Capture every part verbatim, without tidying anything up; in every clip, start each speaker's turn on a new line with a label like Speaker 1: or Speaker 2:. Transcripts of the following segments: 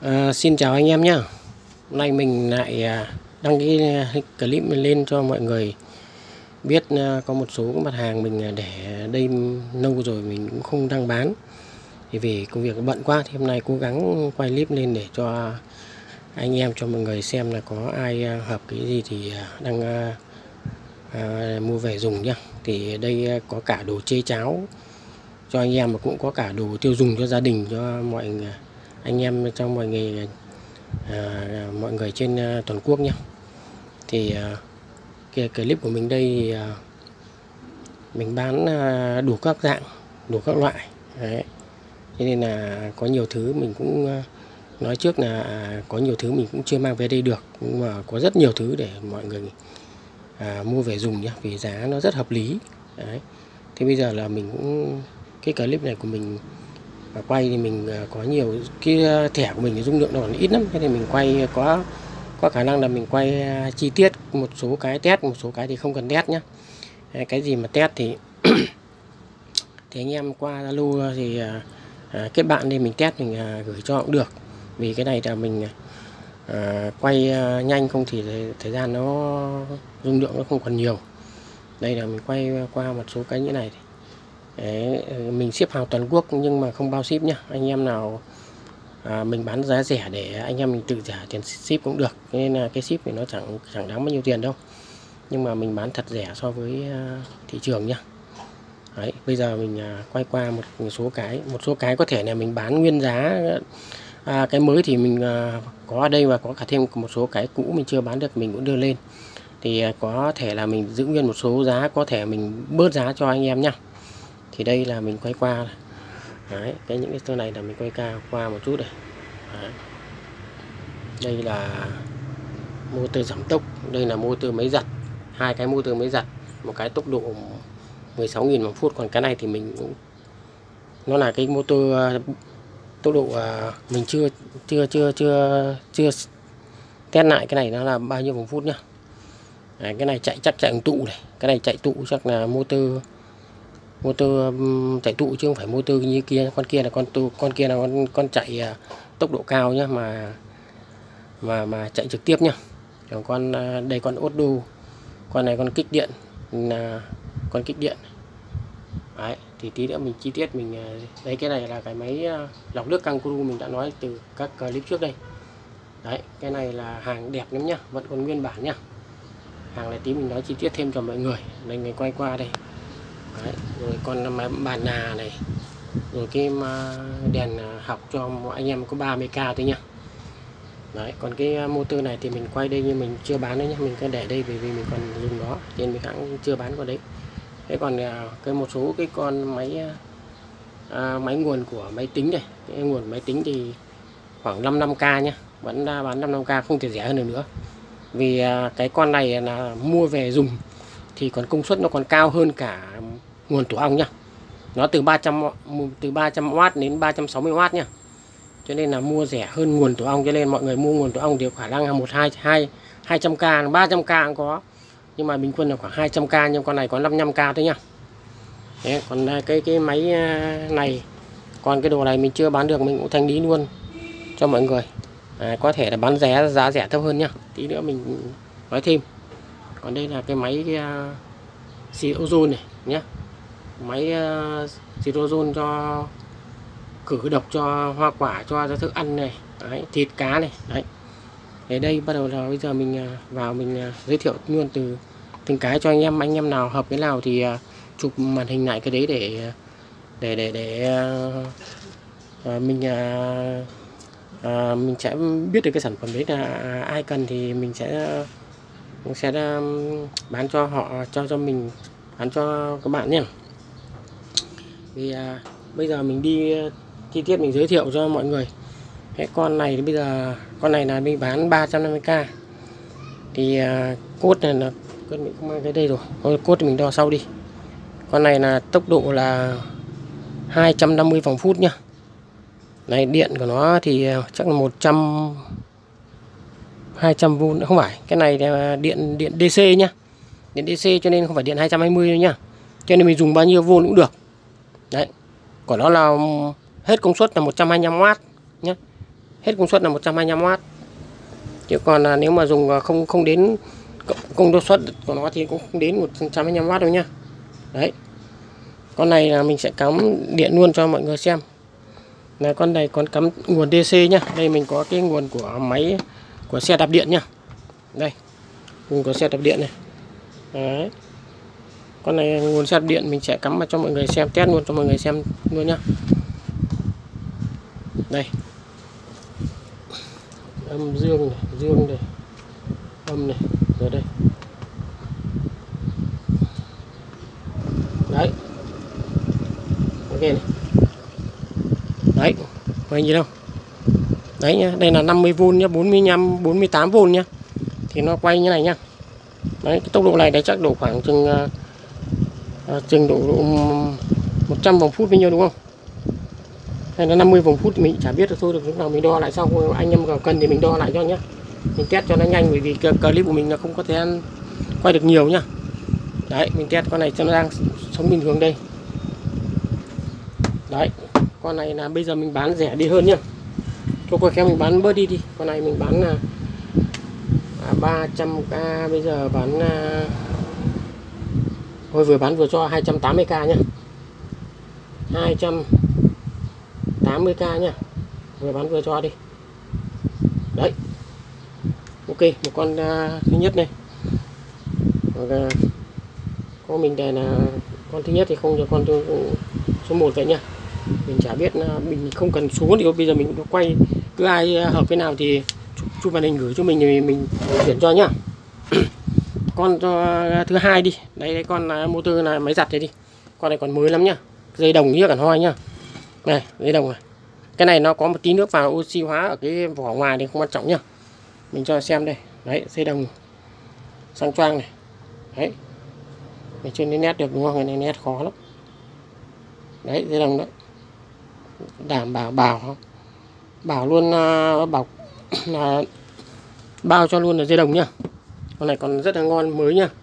Speaker 1: À, xin chào anh em nhé. Hôm nay mình lại à, đăng cái clip lên cho mọi người biết à, có một số mặt hàng mình để đây lâu rồi mình cũng không đăng bán. Thì vì công việc bận quá thì hôm nay cố gắng quay clip lên để cho anh em, cho mọi người xem là có ai hợp cái gì thì đang à, à, mua về dùng nhá. Thì đây có cả đồ chế cháo cho anh em, mà cũng có cả đồ tiêu dùng cho gia đình, cho mọi người, anh em trong mọi người à, mọi người trên à, toàn quốc nhé. Thì à, cái clip của mình đây thì à, mình bán à, đủ các dạng, đủ các loại. Đấy. Cho nên là có nhiều thứ mình cũng à, nói trước là à, có nhiều thứ mình cũng chưa mang về đây được, nhưng mà có rất nhiều thứ để mọi người à, mua về dùng nhé, vì giá nó rất hợp lý. Đấy. Thì bây giờ là mình cũng cái clip này của mình và quay thì mình có nhiều cái thẻ của mình dung lượng nó còn ít lắm, thế thì mình quay có có khả năng là mình quay chi tiết một số cái test, một số cái thì không cần test nhé. Cái gì mà test thì thì anh em qua Zalo thì à, kết bạn đi, mình test mình à, gửi cho cũng được, vì cái này là mình à, quay à, nhanh, không thì thời gian nó dung lượng nó không còn nhiều. Đây là mình quay qua một số cái như này. Đấy, mình ship hàng toàn quốc nhưng mà không bao ship nhá. Anh em nào à, mình bán giá rẻ để anh em mình tự trả tiền ship cũng được, nên là cái ship thì nó chẳng chẳng đáng bao nhiêu tiền đâu, nhưng mà mình bán thật rẻ so với à, thị trường nhá. Đấy, bây giờ mình à, quay qua một, một số cái một số cái có thể là mình bán nguyên giá, à, cái mới thì mình à, có ở đây, và có cả thêm một số cái cũ mình chưa bán được mình cũng đưa lên, thì à, có thể là mình giữ nguyên một số giá, có thể mình bớt giá cho anh em nhá. Thì đây là mình quay qua. Đấy, cái những cáiตัวnày là mình quay ca qua một chút đây. Đấy. Đây là motor giảm tốc, đây là motor máy giặt, hai cái motor máy giặt, một cái tốc độ mười sáu nghìn một phút, còn cái này thì mình cũng nó là cái motor tốc độ mình chưa chưa chưa chưa chưa test lại cái này nó là bao nhiêu một phút nhá. Đấy, cái này chạy chắc chạy tụ này, cái này chạy tụ chắc là motor motor chạy tụ chứ không phải motor như kia. Con kia là con tu con kia là con con chạy uh, tốc độ cao nhá, mà mà mà chạy trực tiếp nhá. Còn con uh, đây con Otto, con này con kích điện, là con kích điện. Đấy, thì tí nữa mình chi tiết mình uh, đấy, cái này là cái máy uh, lọc nước Kangaroo mình đã nói từ các clip trước đây. Đấy, cái này là hàng đẹp lắm nhá, vẫn còn nguyên bản nhá. Hàng này tí mình nói chi tiết thêm cho mọi người. Đây mình quay qua đây. Đấy, rồi con bàn nà này, rồi cái đèn học cho anh em có ba mươi k thôi nhá. Đấy, còn cái motor này thì mình quay đây nhưng mình chưa bán đấy nhá, mình cứ để đây vì vì mình còn dùng nó nên mình cũng chưa bán con đấy. Thế còn cái một số cái con máy à, máy nguồn của máy tính này, cái nguồn máy tính thì khoảng năm mươi lăm k nhá, vẫn bán năm mươi lăm k, không thể rẻ hơn được nữa. Vì à, cái con này là mua về dùng thì còn công suất nó còn cao hơn cả nguồn tổ ong nhá. Nó từ ba trăm từ ba trăm oát đến ba trăm sáu mươi oát nhá. Cho nên là mua rẻ hơn nguồn tổ ong, cho nên mọi người mua nguồn tổ ong thì khả năng là một hai hai hai trăm k, ba trăm k cũng có. Nhưng mà bình quân là khoảng hai trăm k, nhưng con này có năm mươi lăm k thôi nhá. Đấy, còn cái cái máy này, còn cái đồ này mình chưa bán được mình cũng thanh lý luôn cho mọi người. À, có thể là bán giá giá rẻ thấp hơn nhá. Tí nữa mình nói thêm. Còn đây là cái máy uh, xịt ozone này nhé, máy uh, xịt ozone cho khử độc cho hoa quả, cho thức ăn này. Đấy, thịt cá này. Đấy, để đây bắt đầu là bây giờ mình uh, vào mình uh, giới thiệu luôn từ từng cái cho anh em. Anh em nào hợp cái nào thì uh, chụp màn hình lại cái đấy để để để để uh, uh, mình uh, uh, mình sẽ biết được cái sản phẩm đấy là uh, ai cần thì mình sẽ uh, mình sẽ bán cho họ, cho cho mình bán cho các bạn nhé. Vì à, bây giờ mình đi chi tiết mình giới thiệu cho mọi người. Cái con này thì bây giờ con này là mình bán ba trăm năm mươi k. Thì à, cốt này là con mình không mang cái đây rồi. Thôi, cốt thì mình đo sau đi. Con này là tốc độ là hai trăm năm mươi vòng phút nhá. Này, điện của nó thì chắc là một trăm hai trăm vôn, không phải, cái này là điện điện đê xê nhá. Điện đê xê cho nên không phải điện hai trăm hai mươi đâu nhá. Cho nên mình dùng bao nhiêu vôn cũng được. Đấy. Của nó là hết công suất là một trăm hai mươi lăm oát nhé. hết công suất là một trăm hai mươi lăm oát. Chứ còn là nếu mà dùng không không đến công suất của nó thì cũng không đến một trăm hai mươi lăm oát đâu nhá. Đấy. Con này là mình sẽ cắm điện luôn cho mọi người xem. Là con này còn cắm nguồn đê xê nhá. Đây mình có cái nguồn của máy của xe đạp điện nhá. Đây. Nguồn của xe đạp điện này. Đấy. Con này nguồn xe đạp điện mình sẽ cắm vào cho mọi người xem, test luôn cho mọi người xem luôn nhá. Đây. Âm dương này, dương này. Âm này, rồi đây. Đấy. Ok này. Đấy, có gì đâu. Đấy nhá, đây là năm mươi vôn nhá, bốn mươi lăm, bốn mươi tám vôn nhá. Thì nó quay như này nhá. Đấy, cái tốc độ này đấy chắc độ khoảng chừng uh, chừng độ, độ một trăm vòng phút bao nhiêu đúng không? Hay là năm mươi vòng phút thì mình chả biết được thôi, được lúc nào mình đo lại sau, anh em vào cần thì mình đo lại cho nhá. Mình test cho nó nhanh bởi vì clip của mình là không có thể quay được nhiều nhá. Đấy, mình test con này cho nó đang sống bình thường đây. Đấy, con này là bây giờ mình bán rẻ đi hơn nhá. Cho coi khéo mình bán bớt đi đi. Con này mình bán là à, ba trăm k, bây giờ bán à, thôi vừa bán vừa cho hai trăm tám mươi k nhá. hai trăm tám mươi k nhá. Vừa bán vừa cho đi. Đấy. Ok, một con uh, thứ nhất này. Uh, có mình đây là con thứ nhất thì không cho con số một vậy nhá. Mình chả biết là mình không cần số thì bây giờ mình quay, cứ ai hợp cái nào thì chụp màn hình gửi cho mình thì mình chuyển cho nhá. Con uh, thứ hai đi. Đây, đây con uh, motor là máy giặt này đi. Con này còn mới lắm nhá. Dây đồng như hẳn hoi nhá. Này, dây đồng này. Cái này nó có một tí nước vào oxy hóa ở cái vỏ ngoài thì không quan trọng nhá. Mình cho xem đây. Đấy, dây đồng sang choang này. Đấy. Mình chưa đến nét được đúng không? Cái này nét khó lắm. Đấy, dây đồng đấy. Đảm bảo bảo bảo luôn uh, bảo là bao cho luôn là dây đồng nhá. Con này còn rất là ngon, mới nhá.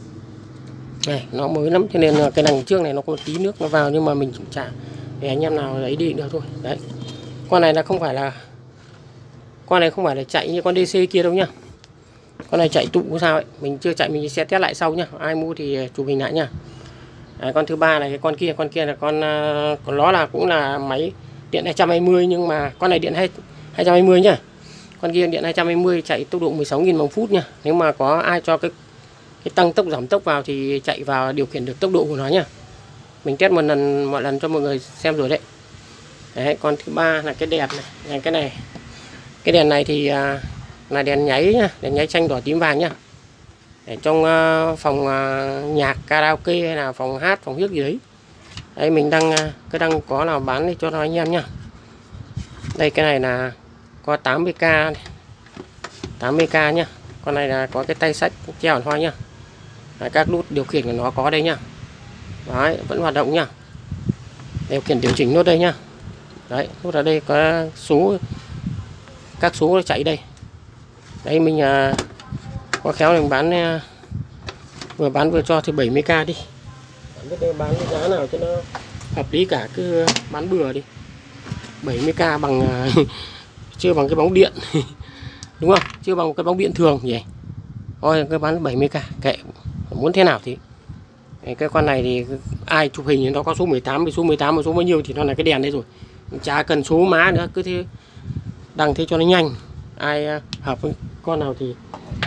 Speaker 1: Này, nó mới lắm cho nên là cái đằng trước này nó có một tí nước nó vào nhưng mà mình cũng chả để anh em nào lấy đi được thôi. Đấy. Con này là không phải là con này không phải là chạy như con đê xê kia đâu nhá. Con này chạy tụ sao ấy, mình chưa chạy mình sẽ test lại sau nhá. Ai mua thì chụp hình lại nhá. Đấy, con thứ ba này, cái con kia, con kia là con con nó là cũng là máy điện hai trăm hai mươi nhưng mà con này điện hai trăm hai mươi nhá. Con kia điện hai trăm hai mươi chạy tốc độ mười sáu nghìn vòng phút nhá. Nếu mà có ai cho cái cái tăng tốc giảm tốc vào thì chạy vào điều khiển được tốc độ của nó nhá. Mình test một lần mọi lần cho mọi người xem rồi đấy. Đấy, con thứ ba là cái đèn này, này cái này. Cái đèn này thì à, là đèn nháy nhá, đèn nháy xanh đỏ tím vàng nhá. Để trong uh, phòng uh, nhạc karaoke hay là phòng hát, phòng hiếc gì đấy. Đây mình đang uh, cái đang có là bán để cho anh em nhá. Đây cái này là có tám mươi k này. tám mươi k nhá. Con này là có cái tay sách treo hẳn hoa nhá. Đấy, các nút điều khiển của nó có đây nhá. Đấy, vẫn hoạt động nhá. Điều khiển điều chỉnh nút đây nhá. Đấy, nút ở đây có số, các số nó chạy đây. Đây mình uh, có khéo mình bán uh, vừa bán vừa cho thì bảy mươi k đi. Biết đây bán cái giá nào cho nó hợp lý cả, cứ bán bừa đi. bảy mươi k bằng uh, chưa bằng cái bóng điện. Đúng không? Chưa bằng cái bóng điện thường nhỉ. Thôi cứ bán bảy mươi k, kệ, muốn thế nào thì. Cái con này thì ai chụp hình thì nó có số mười tám, số mười tám và số bao nhiêu thì nó là cái đèn đây rồi. Chả cần số má nữa, cứ thế đăng thế cho nó nhanh. Ai hợp với con nào thì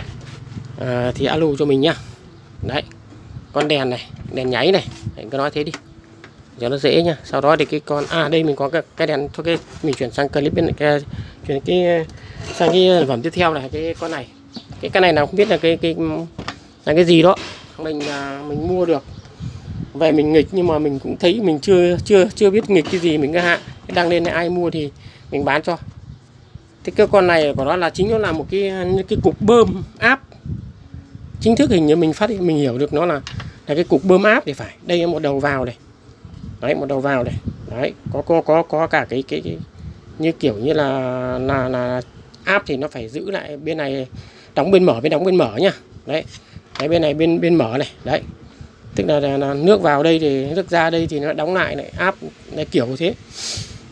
Speaker 1: à, thì alo cho mình nhá. Đấy, con đèn này, đèn nháy này, đấy, cứ nói thế đi cho nó dễ nhá. Sau đó thì cái con à đây mình có cái, cái đèn thôi, cái mình chuyển sang clip bên cái chuyển cái sang cái sản phẩm tiếp theo này, cái con này, cái cái này nào không biết là cái cái là cái gì đó, mình à, mình mua được về mình nghịch nhưng mà mình cũng thấy mình chưa chưa chưa biết nghịch cái gì, mình cứ hạ đăng lên này, ai mua thì mình bán cho. Thế cái con này của nó là chính nó là một cái cái cục bơm áp chính thức, hình như mình phát hiện mình hiểu được nó là là cái cục bơm áp thì phải. Đây là một đầu vào này, đấy một đầu vào này, đấy có có có có cả cái cái, cái như kiểu như là là là áp thì nó phải giữ lại bên này đóng bên mở, bên đóng bên mở nhá. Đấy, đấy bên này bên bên mở này, đấy tức là, là, là nước vào đây thì nước ra đây thì nó đóng lại này, áp này kiểu thế.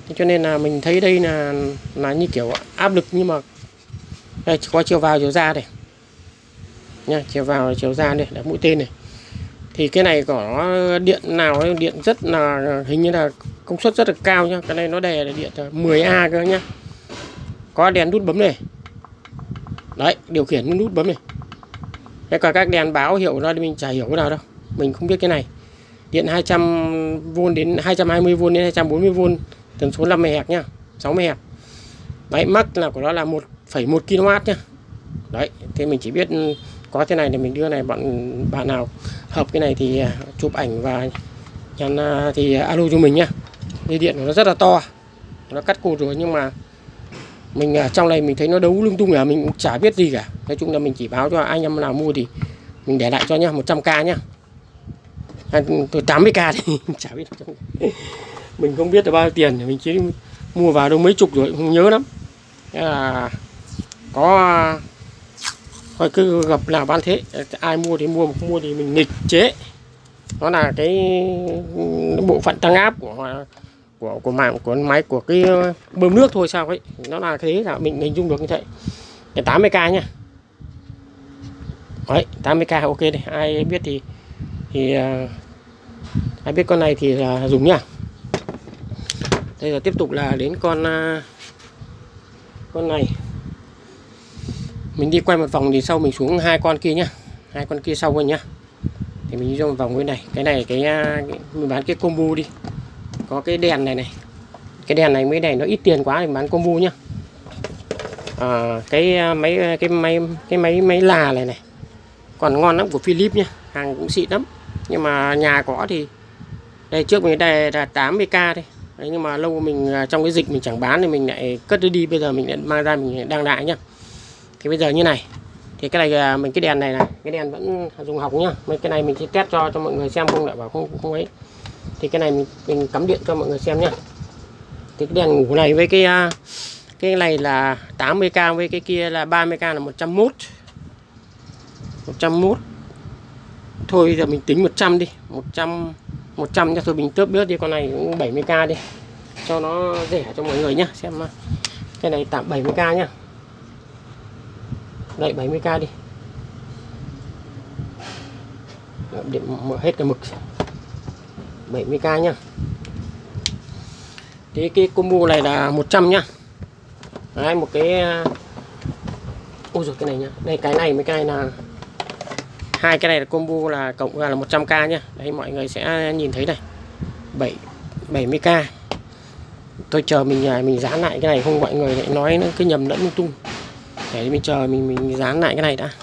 Speaker 1: Thế cho nên là mình thấy đây là là như kiểu áp lực, nhưng mà đây có chiều vào chiều ra đây nha, chiều vào chiều ra đây là mũi tên này. Thì cái này có điện nào ấy, điện rất là hình như là công suất rất là cao nhá. Cái này nó đề là điện mười A cơ nhá. Có đèn nút bấm này. Đấy, điều khiển nút bấm này. Thế còn các đèn báo hiệu ra thì mình chả hiểu cái nào đâu. Mình không biết cái này. Điện hai trăm vôn đến hai trăm hai mươi vôn đến hai trăm bốn mươi vôn, tần số năm mê héc nhá, sáu mê héc. Đấy, max là của nó là một phẩy một ki lô oát nhá. Đấy, thì mình chỉ biết có thế này để mình đưa này, bạn bạn nào hợp cái này thì chụp ảnh và nhắn thì alo cho mình nhá. Dây điện của nó rất là to, nó cắt cột rồi, nhưng mà mình ở trong này mình thấy nó đấu lung tung là mình cũng chả biết gì cả. Nói chung là mình chỉ báo cho anh em nào mua thì mình để lại cho nhá, một trăm k nhá. À, tám mươi k thì chả biết mình không biết là bao nhiêu tiền, mình chỉ mua vào đâu mấy chục rồi không nhớ lắm. Thế là có thôi cứ gặp nào bán thế, ai mua thì mua, không mua thì mình nghịch chế. Nó là cái bộ phận tăng áp của của của mạng của máy của cái bơm nước thôi sao ấy, nó là thế là mình hình dung được như thế. Cái tám mươi k nhá. Đấy, tám mươi k ok đây, ai biết thì thì uh, ai biết con này thì là dùng nhá. Đây là tiếp tục là đến con uh, con này. Mình đi quay một vòng thì sau mình xuống hai con kia nhá, hai con kia sau rồi nhá. Thì mình đi ra một vòng cái này, cái này cái, cái mình bán cái combo đi. Có cái đèn này này, cái đèn này mới này nó ít tiền quá thì bán combo nhá. À, cái máy cái máy cái máy máy là này này còn ngon lắm, của Philips nhá, hàng cũng xịn lắm. Nhưng mà nhà có thì đây trước mình đây là tám mươi k đây. Đấy, nhưng mà lâu mình trong cái dịch mình chẳng bán thì mình lại cất đi, bây giờ mình lại mang ra mình đang lại nhá. Thì bây giờ như này thì cái này mình cái đèn này này, cái đèn vẫn dùng học nhá. Mấy cái này mình sẽ test cho cho mọi người xem, không lại bảo không không ấy. Thì cái này mình, mình cắm điện cho mọi người xem nhá. Thì cái đèn ngủ này với cái cái này là tám mươi k, với cái kia là ba mươi k là một trăm mốt. một trăm mốt. Thôi giờ mình tính một trăm đi, một trăm một trăm cho thôi mình tớp bớt đi, con này cũng bảy mươi k đi cho nó rẻ cho mọi người nhá. Xem cái này tạm bảy mươi k nhá. Đây bảy mươi k đi. Để mở hết cái mực. bảy mươi k nhá. Thế cái combo này là một trăm nhá. Đấy, một cái ôi rồi cái này nhá. Đây cái này với cái này là hai cái này là combo là cộng ra là một trăm k nhá. Đấy mọi người sẽ nhìn thấy này. bảy bảy mươi k. Tôi chờ mình nhà mình dán lại cái này, không mọi người lại nói nó cứ nhầm lẫn lung tung. Để mình chờ mình mình dán lại cái này đã.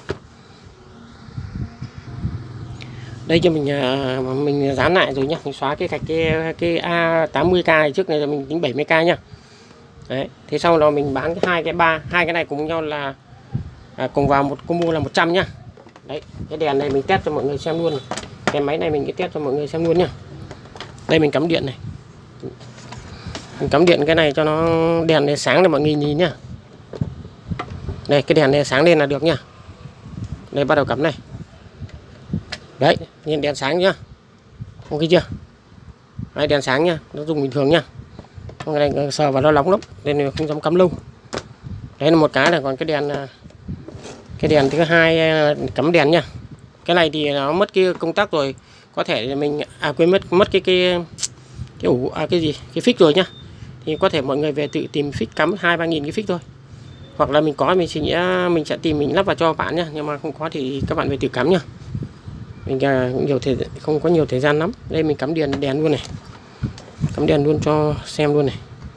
Speaker 1: Đây cho mình mình dán lại rồi nhá, mình xóa cái gạch cái cái A tám mươi k trước này là mình tính bảy mươi k nhá. Đấy, thế sau đó mình bán cái hai cái ba, hai cái này cùng nhau là à, cùng vào một combo là một trăm nhá. Đấy, cái đèn này mình test cho mọi người xem luôn. Cái máy này mình cái test cho mọi người xem luôn nhá. Đây mình cắm điện này. Mình cắm điện cái này cho nó đèn này sáng để mọi người nhìn nhá. Đây cái đèn này sáng lên là được nhá. Đây bắt đầu cắm này. Đấy, nhìn đèn sáng nhá. Ok chưa? Đấy, đèn sáng nhá, nó dùng bình thường nhá. Cái này sờ vào nó nóng lắm nên không dám cắm lâu. Đấy là một cái là, còn cái đèn cái đèn thứ hai cắm đèn nhá. Cái này thì nó mất cái công tắc rồi, có thể mình à quên mất mất cái cái cái ủ à, cái gì cái phích rồi nhá. Thì có thể mọi người về tự tìm phích cắm hai ba nghìn cái phích thôi, hoặc là mình có mình sẽ nghĩa mình sẽ tìm mình lắp vào cho bạn nhá. Nhưng mà không có thì các bạn về tự cắm nhá. Mình nhiều thời không có nhiều thời gian lắm. Đây mình cắm đèn đèn luôn này, cắm đèn luôn cho xem luôn này.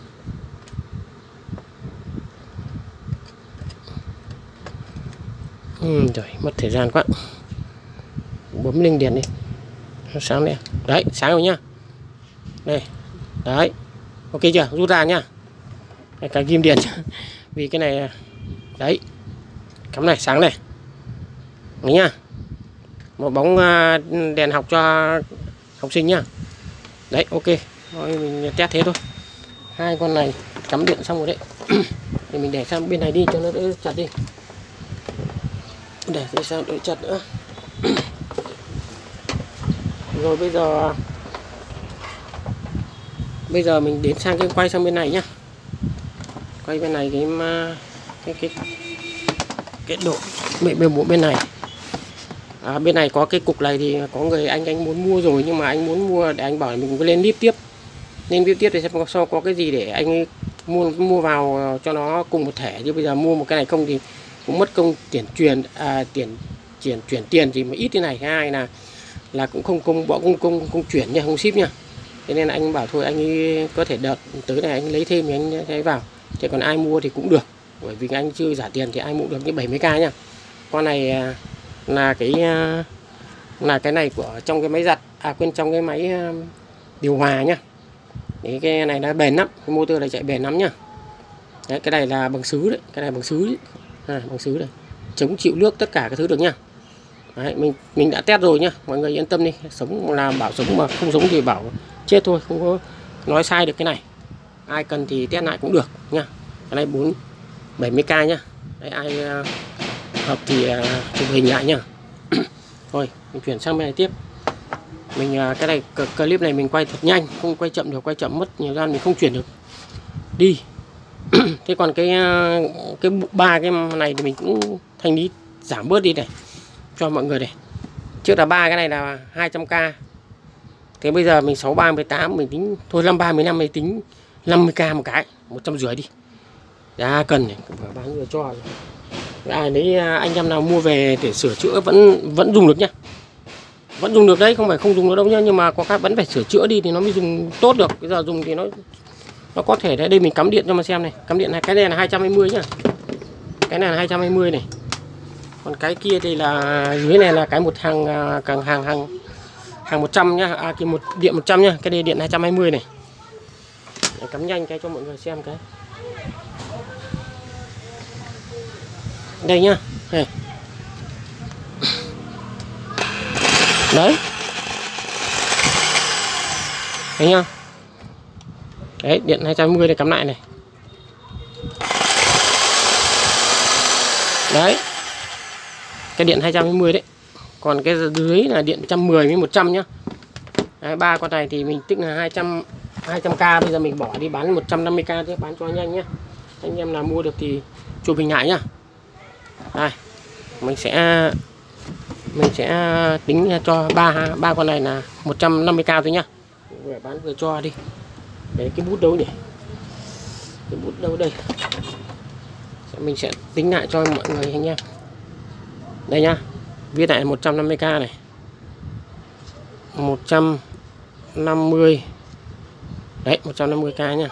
Speaker 1: Ừ, rồi mất thời gian quá, bấm lên đèn đi sáng đây. Đấy sáng rồi nhá. Đây đấy ok chưa, rút ra nhá. Cái kim điện vì cái này đấy cắm này sáng này đấy nhá. Một bóng đèn học cho học sinh nhá. Đấy ok, rồi mình test thế thôi. Hai con này cắm điện xong rồi đấy. Thì mình để sang bên này đi cho nó đỡ chặt đi. Để đi sang đỡ chặt nữa. Rồi bây giờ Bây giờ mình đến sang cái quay sang bên này nhá. Quay bên này cái cái cái cái độ bệ bề bộ bên này. À, bên này có cái cục này thì có người anh anh muốn mua rồi, nhưng mà anh muốn mua để anh bảo là mình cứ lên clip tiếp. Lên clip tiếp thì xem sau có cái gì để anh mua mua vào cho nó cùng một thẻ, chứ bây giờ mua một cái này không thì cũng mất công tiền truyền à, tiền chuyển chuyển tiền thì mà ít thế này. Hai là là cũng không công bỏ công công công chuyển nha, không ship nha. Thế nên là anh bảo thôi anh ấy có thể đợt tới này anh lấy thêm thì anh thấy vào. Chứ còn ai mua thì cũng được, bởi vì anh chưa trả tiền thì ai mua được như bảy mươi k nha. Con này là cái là cái này của trong cái máy giặt, à quên, trong cái máy điều hòa nhá. Đấy, cái này nó bền lắm, cái motor này chạy bền lắm nhá. Đấy, cái này là bằng sứ đấy, cái này bằng sứ đấy. À, bằng sứ đây, chống chịu nước tất cả các thứ được nhá. Đấy, mình mình đã test rồi nhá, mọi người yên tâm đi, sống là bảo sống mà không sống thì bảo chết thôi, không có nói sai được cái này. Ai cần thì test lại cũng được nha. Cái này bốn bảy mươi k nhá. Đấy, ai uh, hợp thì uh, chụp hình lại nhá. Thôi mình chuyển sang bên này tiếp. Mình uh, cái này clip này mình quay thật nhanh, không quay chậm được, quay chậm mất nhiều gian mình không chuyển được đi. Thế còn cái cái ba cái này thì mình cũng thanh lý giảm bớt đi này cho mọi người này. Trước là ba cái này là hai trăm k. Thế bây giờ mình sáu ba mười tám mình tính thôi, năm ba mười lăm mình tính năm mươi k một cái, một trăm rưỡi đi. Giá cần này, bán vừa cho. Ai đấy anh em nào mua về để sửa chữa vẫn vẫn dùng được nhá. Vẫn dùng được đấy, không phải không dùng được đâu nhá, nhưng mà có các vẫn phải sửa chữa đi thì nó mới dùng tốt được. Bây giờ dùng thì nó nó có thể đấy. Đây mình cắm điện cho mà xem này, cắm điện này, cái này là hai trăm hai mươi nhá. Cái này là hai trăm hai mươi này. Còn cái kia thì là dưới này là cái một hàng càng hàng hàng hàng một trăm nhá. À cái một điện một trăm nhá, cái này điện hai trăm hai mươi này. Để cắm nhanh cái cho mọi người xem cái. Đây nhá. Đây. Đấy. Thấy nhá. Đấy, điện hai trăm hai mươi này, cắm lại này. Đấy. Cái điện hai trăm hai mươi đấy. Còn cái dưới là điện một trăm mười với một trăm nhá. Đấy, ba con này thì mình tức là hai trăm hai trăm k, bây giờ mình bỏ đi bán một trăm năm mươi k chứ, bán cho nhanh nhá. Anh em nào mua được thì chụp hình lại nhá. Đây. Mình sẽ mình sẽ tính cho ba ba con này là một trăm năm mươi k thôi nhá. Vừa bán vừa cho đi. Đấy, cái bút đâu nhỉ? Cái bút đâu đây? Mình sẽ tính lại cho mọi người anh em. Đây nhá. Viết lại một trăm năm mươi k này. một trăm năm mươi. Đấy, một trăm năm mươi k nhá.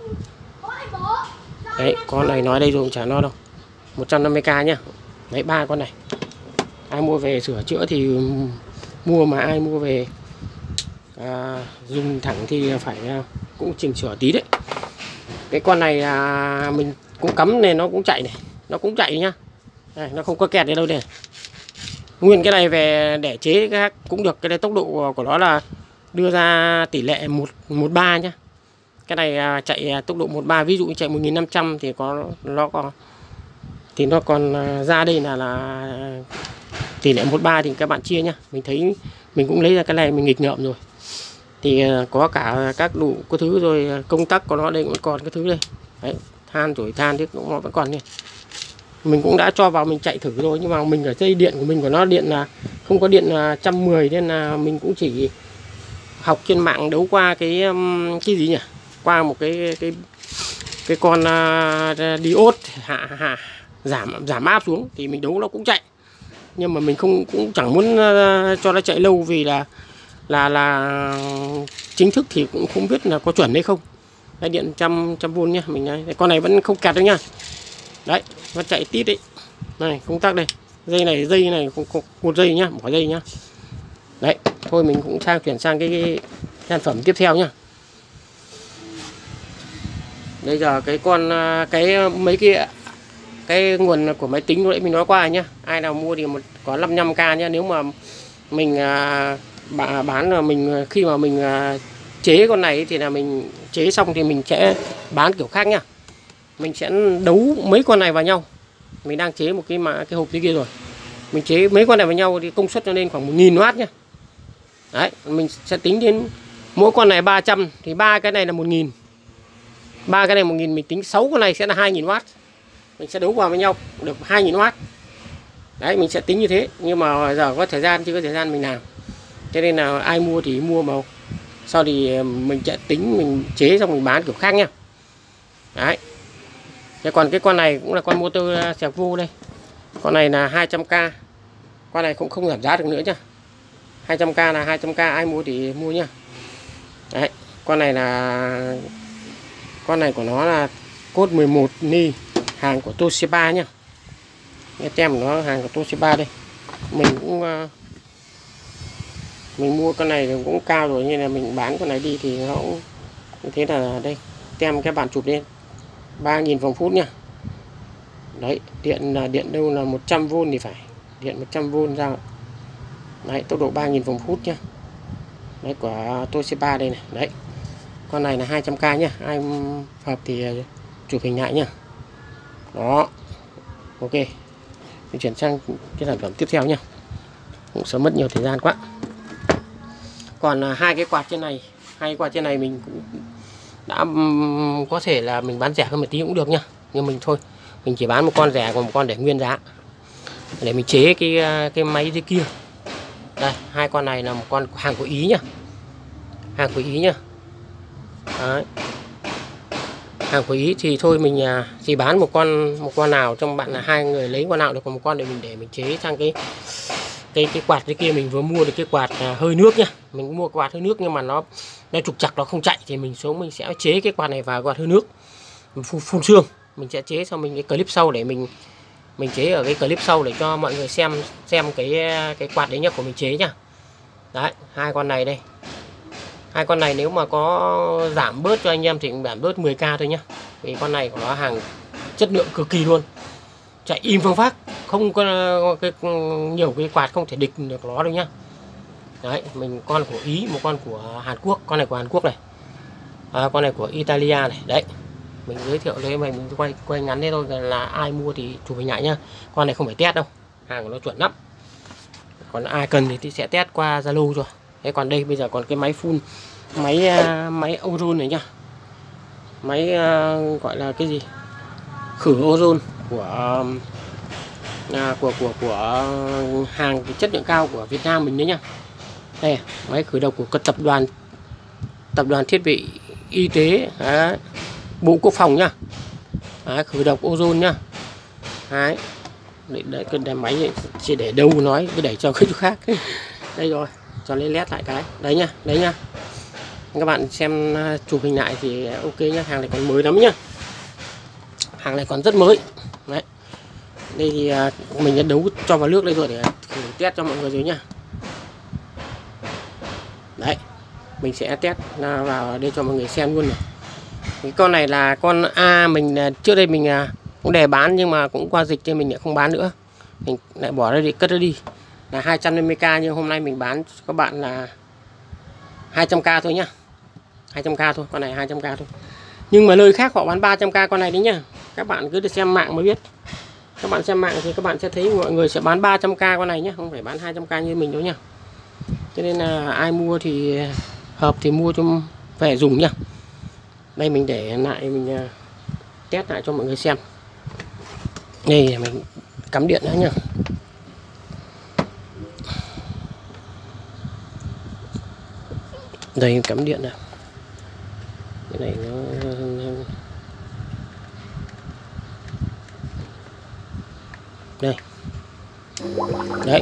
Speaker 1: Đấy, con này nói đây rồi cũng chả no đâu. một trăm năm mươi k nhá. Đấy, ba con này. Ai mua về sửa chữa thì mua, mà ai mua về à, dùng thẳng thì phải cũng chỉnh sửa tí đấy. Cái con này à, mình cũng cắm này, nó cũng chạy này, nó cũng chạy nhá. Đây, nó không có kẹt ở đâu đây. Nguyên cái này về để chế các cũng được. Cái này tốc độ của nó là đưa ra tỷ lệ một một ba nhá. Cái này à, chạy tốc độ một ba, ví dụ chạy một nghìn năm trăm thì có nó có thì nó còn ra đây là là tỷ lệ một ba thì các bạn chia nhá. Mình thấy mình cũng lấy ra cái này mình nghịch ngợm rồi. Thì có cả các đủ có thứ rồi, công tắc của nó đây cũng còn cái thứ đây. Đấy, than chổi than thì cũng nó vẫn còn này. Mình cũng đã cho vào mình chạy thử rồi, nhưng mà mình ở dây điện của mình của nó điện là không có điện là một trăm mười, nên là mình cũng chỉ học trên mạng đấu qua cái cái gì nhỉ? Qua một cái cái cái con uh, diode hạ hạ giảm giảm áp xuống thì mình đấu nó cũng chạy. Nhưng mà mình không cũng chẳng muốn uh, cho nó chạy lâu, vì là là là chính thức thì cũng không biết là có chuẩn hay không. Đây, điện trăm trăm vôn nhá, mình đây. Con này vẫn không kẹt đâu nhá. Đấy, nó chạy tít đấy. Này, công tắc đây. Dây này, dây này một dây nhá, bỏ dây nhá. Đấy, thôi mình cũng sang chuyển sang cái, cái sản phẩm tiếp theo nhá. Bây giờ cái con cái mấy cái cái nguồn của máy tính lúc nãy mình nói qua nhá. Ai nào mua thì một có năm mươi lăm k nhá. Nếu mà mình bán là mình khi mà mình chế con này thì là mình chế xong thì mình sẽ bán kiểu khác nhá. Mình sẽ đấu mấy con này vào nhau. Mình đang chế một cái mà cái hộp như kia rồi. Mình chế mấy con này vào nhau thì công suất cho nên khoảng một nghìn oát nhá. Đấy, mình sẽ tính đến Mỗi con này ba trăm thì ba cái này là một nghìn. ba cái này một nghìn, mình tính sáu con này sẽ là hai nghìn oát. Mình sẽ đấu vào với nhau được hai nghìn oát. Đấy, mình sẽ tính như thế, nhưng mà giờ có thời gian chưa có thời gian mình làm. Cho nên là ai mua thì mua, mà sau thì mình sẽ tính mình chế xong mình bán kiểu khác nha. Đấy. Thế còn cái con này cũng là con motor xẹt vô đây. Con này là hai trăm k. Con này cũng không giảm giá được nữa nhá. hai trăm k là hai trăm k, ai mua thì mua nhá. Đấy, con này là con này của nó là cốt mười một ni, hàng của Toshiba nhá. Cái tem của nó hàng của Toshiba đây. Mình cũng mình mua con này thì cũng cao rồi, nên là mình bán con này đi thì nó cũng như thế. Là đây, tem cái bản chụp lên ba nghìn vòng phút nha. Đấy, điện là điện đâu là một trăm vôn thì phải, điện một trăm vôn ra. Đấy, tốc độ ba nghìn vòng phút nhá. Đấy, của Toshiba đây này. Đấy, con này là hai trăm k nhá. Ai hợp thì chụp hình lại nhá. Đó, ok, mình chuyển sang cái sản phẩm tiếp theo nhá, cũng sẽ mất nhiều thời gian quá. Còn hai cái quạt trên này, hai cái quạt trên này mình cũng đã có thể là mình bán rẻ hơn một tí cũng được nhá, nhưng mình thôi, mình chỉ bán một con rẻ, còn một con để nguyên giá để mình chế cái cái máy dưới kia. Đây, hai con này là một con hàng của Ý nhá, hàng của Ý nhá. Đấy, hàng của Ý thì thôi mình chỉ bán một con một con nào trong bạn là hai người lấy con nào được, còn một con để mình để mình chế sang cái cái cái quạt dưới kia. Mình vừa mua được cái quạt hơi nước nhá, mình mua quạt hơi nước nhưng mà nó nó trục trặc, nó không chạy, thì mình xuống mình sẽ chế cái quạt này vào quạt hơi nước phun, phun sương. Mình sẽ chế xong mình cái clip sau để mình mình chế ở cái clip sau để cho mọi người xem xem cái cái quạt đấy nhá, của mình chế nhá. Đấy, hai con này đây, hai con này nếu mà có giảm bớt cho anh em thì giảm bớt mười k thôi nhá, vì con này của nó hàng chất lượng cực kỳ luôn, chạy im phăng phát, không có cái, nhiều cái quạt không thể địch được nó đâu nhá. Đấy, mình con của Ý, một con của Hàn Quốc, con này của Hàn Quốc này, à, con này của Italia này. Đấy, mình giới thiệu với mình, mình quay quay ngắn thế thôi, là ai mua thì chụp hình lại nhá. Con này không phải test đâu, hàng của nó chuẩn lắm, còn ai cần thì sẽ test qua Zalo rồi. Thế còn đây bây giờ còn cái máy phun, máy máy ozone này nhá, máy uh, gọi là cái gì, khử ozone của À, của của của hàng chất lượng cao của Việt Nam mình đấy nhá. Đây, máy khử độc của tập đoàn tập đoàn thiết bị y tế, đấy, Bộ Quốc phòng nhá. Đấy, khử độc ozone nhá. Đấy, để, để cái để máy chỉ để đâu nói, cứ để cho cái chỗ khác. Đây rồi, cho lên led lại cái đấy nhá, đấy nhá. Các bạn xem chụp hình lại thì ok nhá. Hàng này còn mới lắm nhá, hàng này còn rất mới. Đấy, đây thì mình đã đấu cho vào nước đây rồi để thử test cho mọi người rồi nhá. Đấy, mình sẽ test vào đây cho mọi người xem luôn này. Cái con này là con A, mình trước đây mình cũng để bán nhưng mà cũng qua dịch nên mình lại không bán nữa, mình lại bỏ ra đi, cất nó đi, là hai trăm năm mươi k, nhưng hôm nay mình bán cho các bạn là hai trăm k thôi nhá, hai trăm k thôi, con này hai trăm k thôi. Nhưng mà nơi khác họ bán ba trăm k con này đấy nhá. Các bạn cứ được xem mạng mới biết. Các bạn xem mạng thì các bạn sẽ thấy mọi người sẽ bán ba trăm k con này nhé, không phải bán hai trăm k như mình đâu nhá. Cho nên là ai mua thì hợp thì mua cho về dùng nhá. Đây mình để lại, mình test lại cho mọi người xem. Đây mình cắm điện nữa nhá. Đây cắm điện nào. Cái này nó đây. Đấy,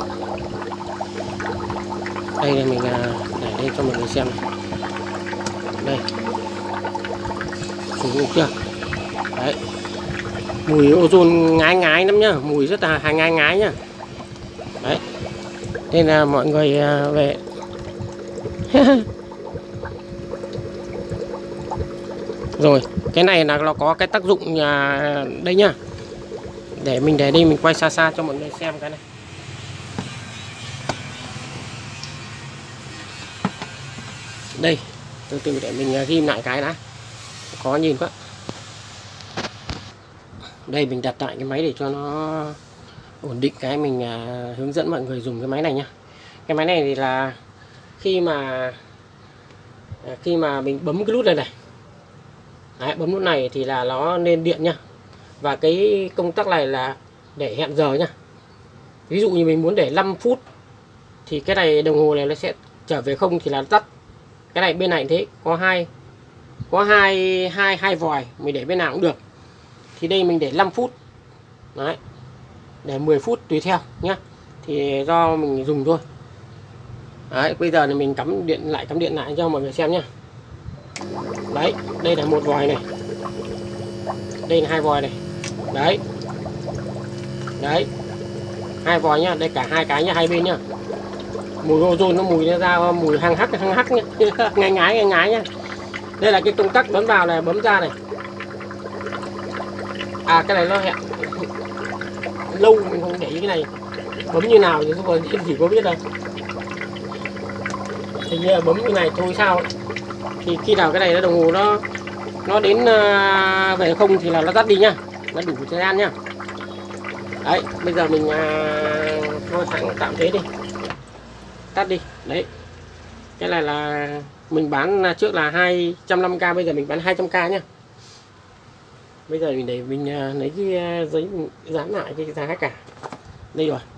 Speaker 1: đây là mình để đây cho mọi người xem này. Đây, sử dụng chưa? Đấy, mùi ozone ngái ngái lắm nhá, mùi rất là ngái ngái nhá. Đấy, nên là mọi người về rồi, cái này là nó có cái tác dụng đây nhá. Để mình để đây, mình quay xa xa cho mọi người xem cái này. Đây, từ từ để mình ghim lại cái đã, khó nhìn quá. Đây mình đặt lại cái máy để cho nó ổn định cái, mình hướng dẫn mọi người dùng cái máy này nhá. Cái máy này thì là khi mà À, khi mà mình bấm cái nút này này, đấy, bấm nút này thì là nó lên điện nhá. Và cái công tắc này là để hẹn giờ nhá. Ví dụ như mình muốn để năm phút thì cái này đồng hồ này nó sẽ trở về không thì là tắt. Cái này bên này thế có hai có hai hai hai vòi, mình để bên nào cũng được. Thì đây mình để năm phút. Đấy. Để mười phút tùy theo nhá. Thì do mình dùng thôi. Đấy, bây giờ thì mình cắm điện lại cắm điện lại cho mọi người xem nhá. Đấy, đây là một vòi này. Đây là hai vòi này. Đấy. Đấy. Hai vòi nhá, đây cả hai cái nhá, hai bên nhá. Mùi ozone nó mùi nó ra mùi hăng hắc hăng hắc nhá. Ngay ngái ngay ngái nhá. Đây là cái công tắc bấm vào này, bấm ra này. À cái này nó hẹn lâu mình không để ý cái này. Bấm như nào thì không còn chỉ có biết đâu. Thì như là bấm như này thôi sao ấy. Thì khi nào cái này nó đồng hồ nó nó đến uh, về không thì là nó tắt đi nhá. Nó đủ thời gian nhá. Đấy, bây giờ mình uh, thôi thẳng tạm thế đi. Tắt đi. Đấy. Cái này là mình bán trước là hai trăm năm mươi k, bây giờ mình bán hai trăm k nhá. Bây giờ mình để mình uh, lấy cái uh, giấy mình dán lại cái giá cả. Đây rồi.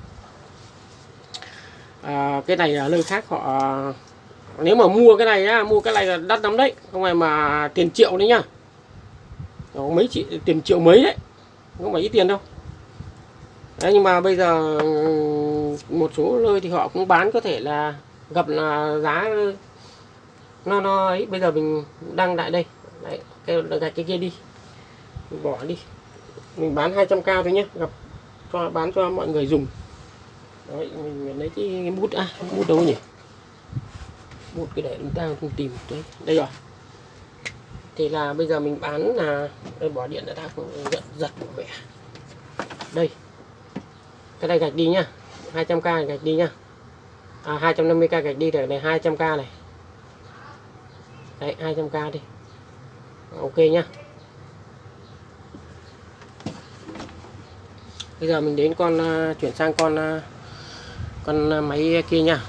Speaker 1: À, cái này là nơi khác họ nếu mà mua cái này á, mua cái này là đắt lắm đấy, không phải mà tiền triệu đấy nhá. Đó, mấy chị tiền triệu mấy đấy, không phải ít tiền đâu. Đấy, nhưng mà bây giờ một số nơi thì họ cũng bán có thể là gặp là giá nó nó ấy. Bây giờ mình đăng lại đây, đấy, cái cái, cái kia đi, mình bỏ đi, mình bán hai trăm k thôi nhé, gặp cho bán cho mọi người dùng. Đấy, mình lấy cái, cái bút à, bút đâu nhỉ? Bút cái để chúng ta không tìm đấy, đây rồi. Thì là bây giờ mình bán là đây, bỏ điện đã ta cũng giật giật của mẹ. Đây. Cái này gạch đi nhá. hai trăm k gạch đi nhá. À hai trăm năm mươi k gạch đi rồi, này hai trăm k này. Đấy, hai trăm k đi. Ok nhá. Bây giờ mình đến con uh, chuyển sang con uh, con uh, máy kia nha.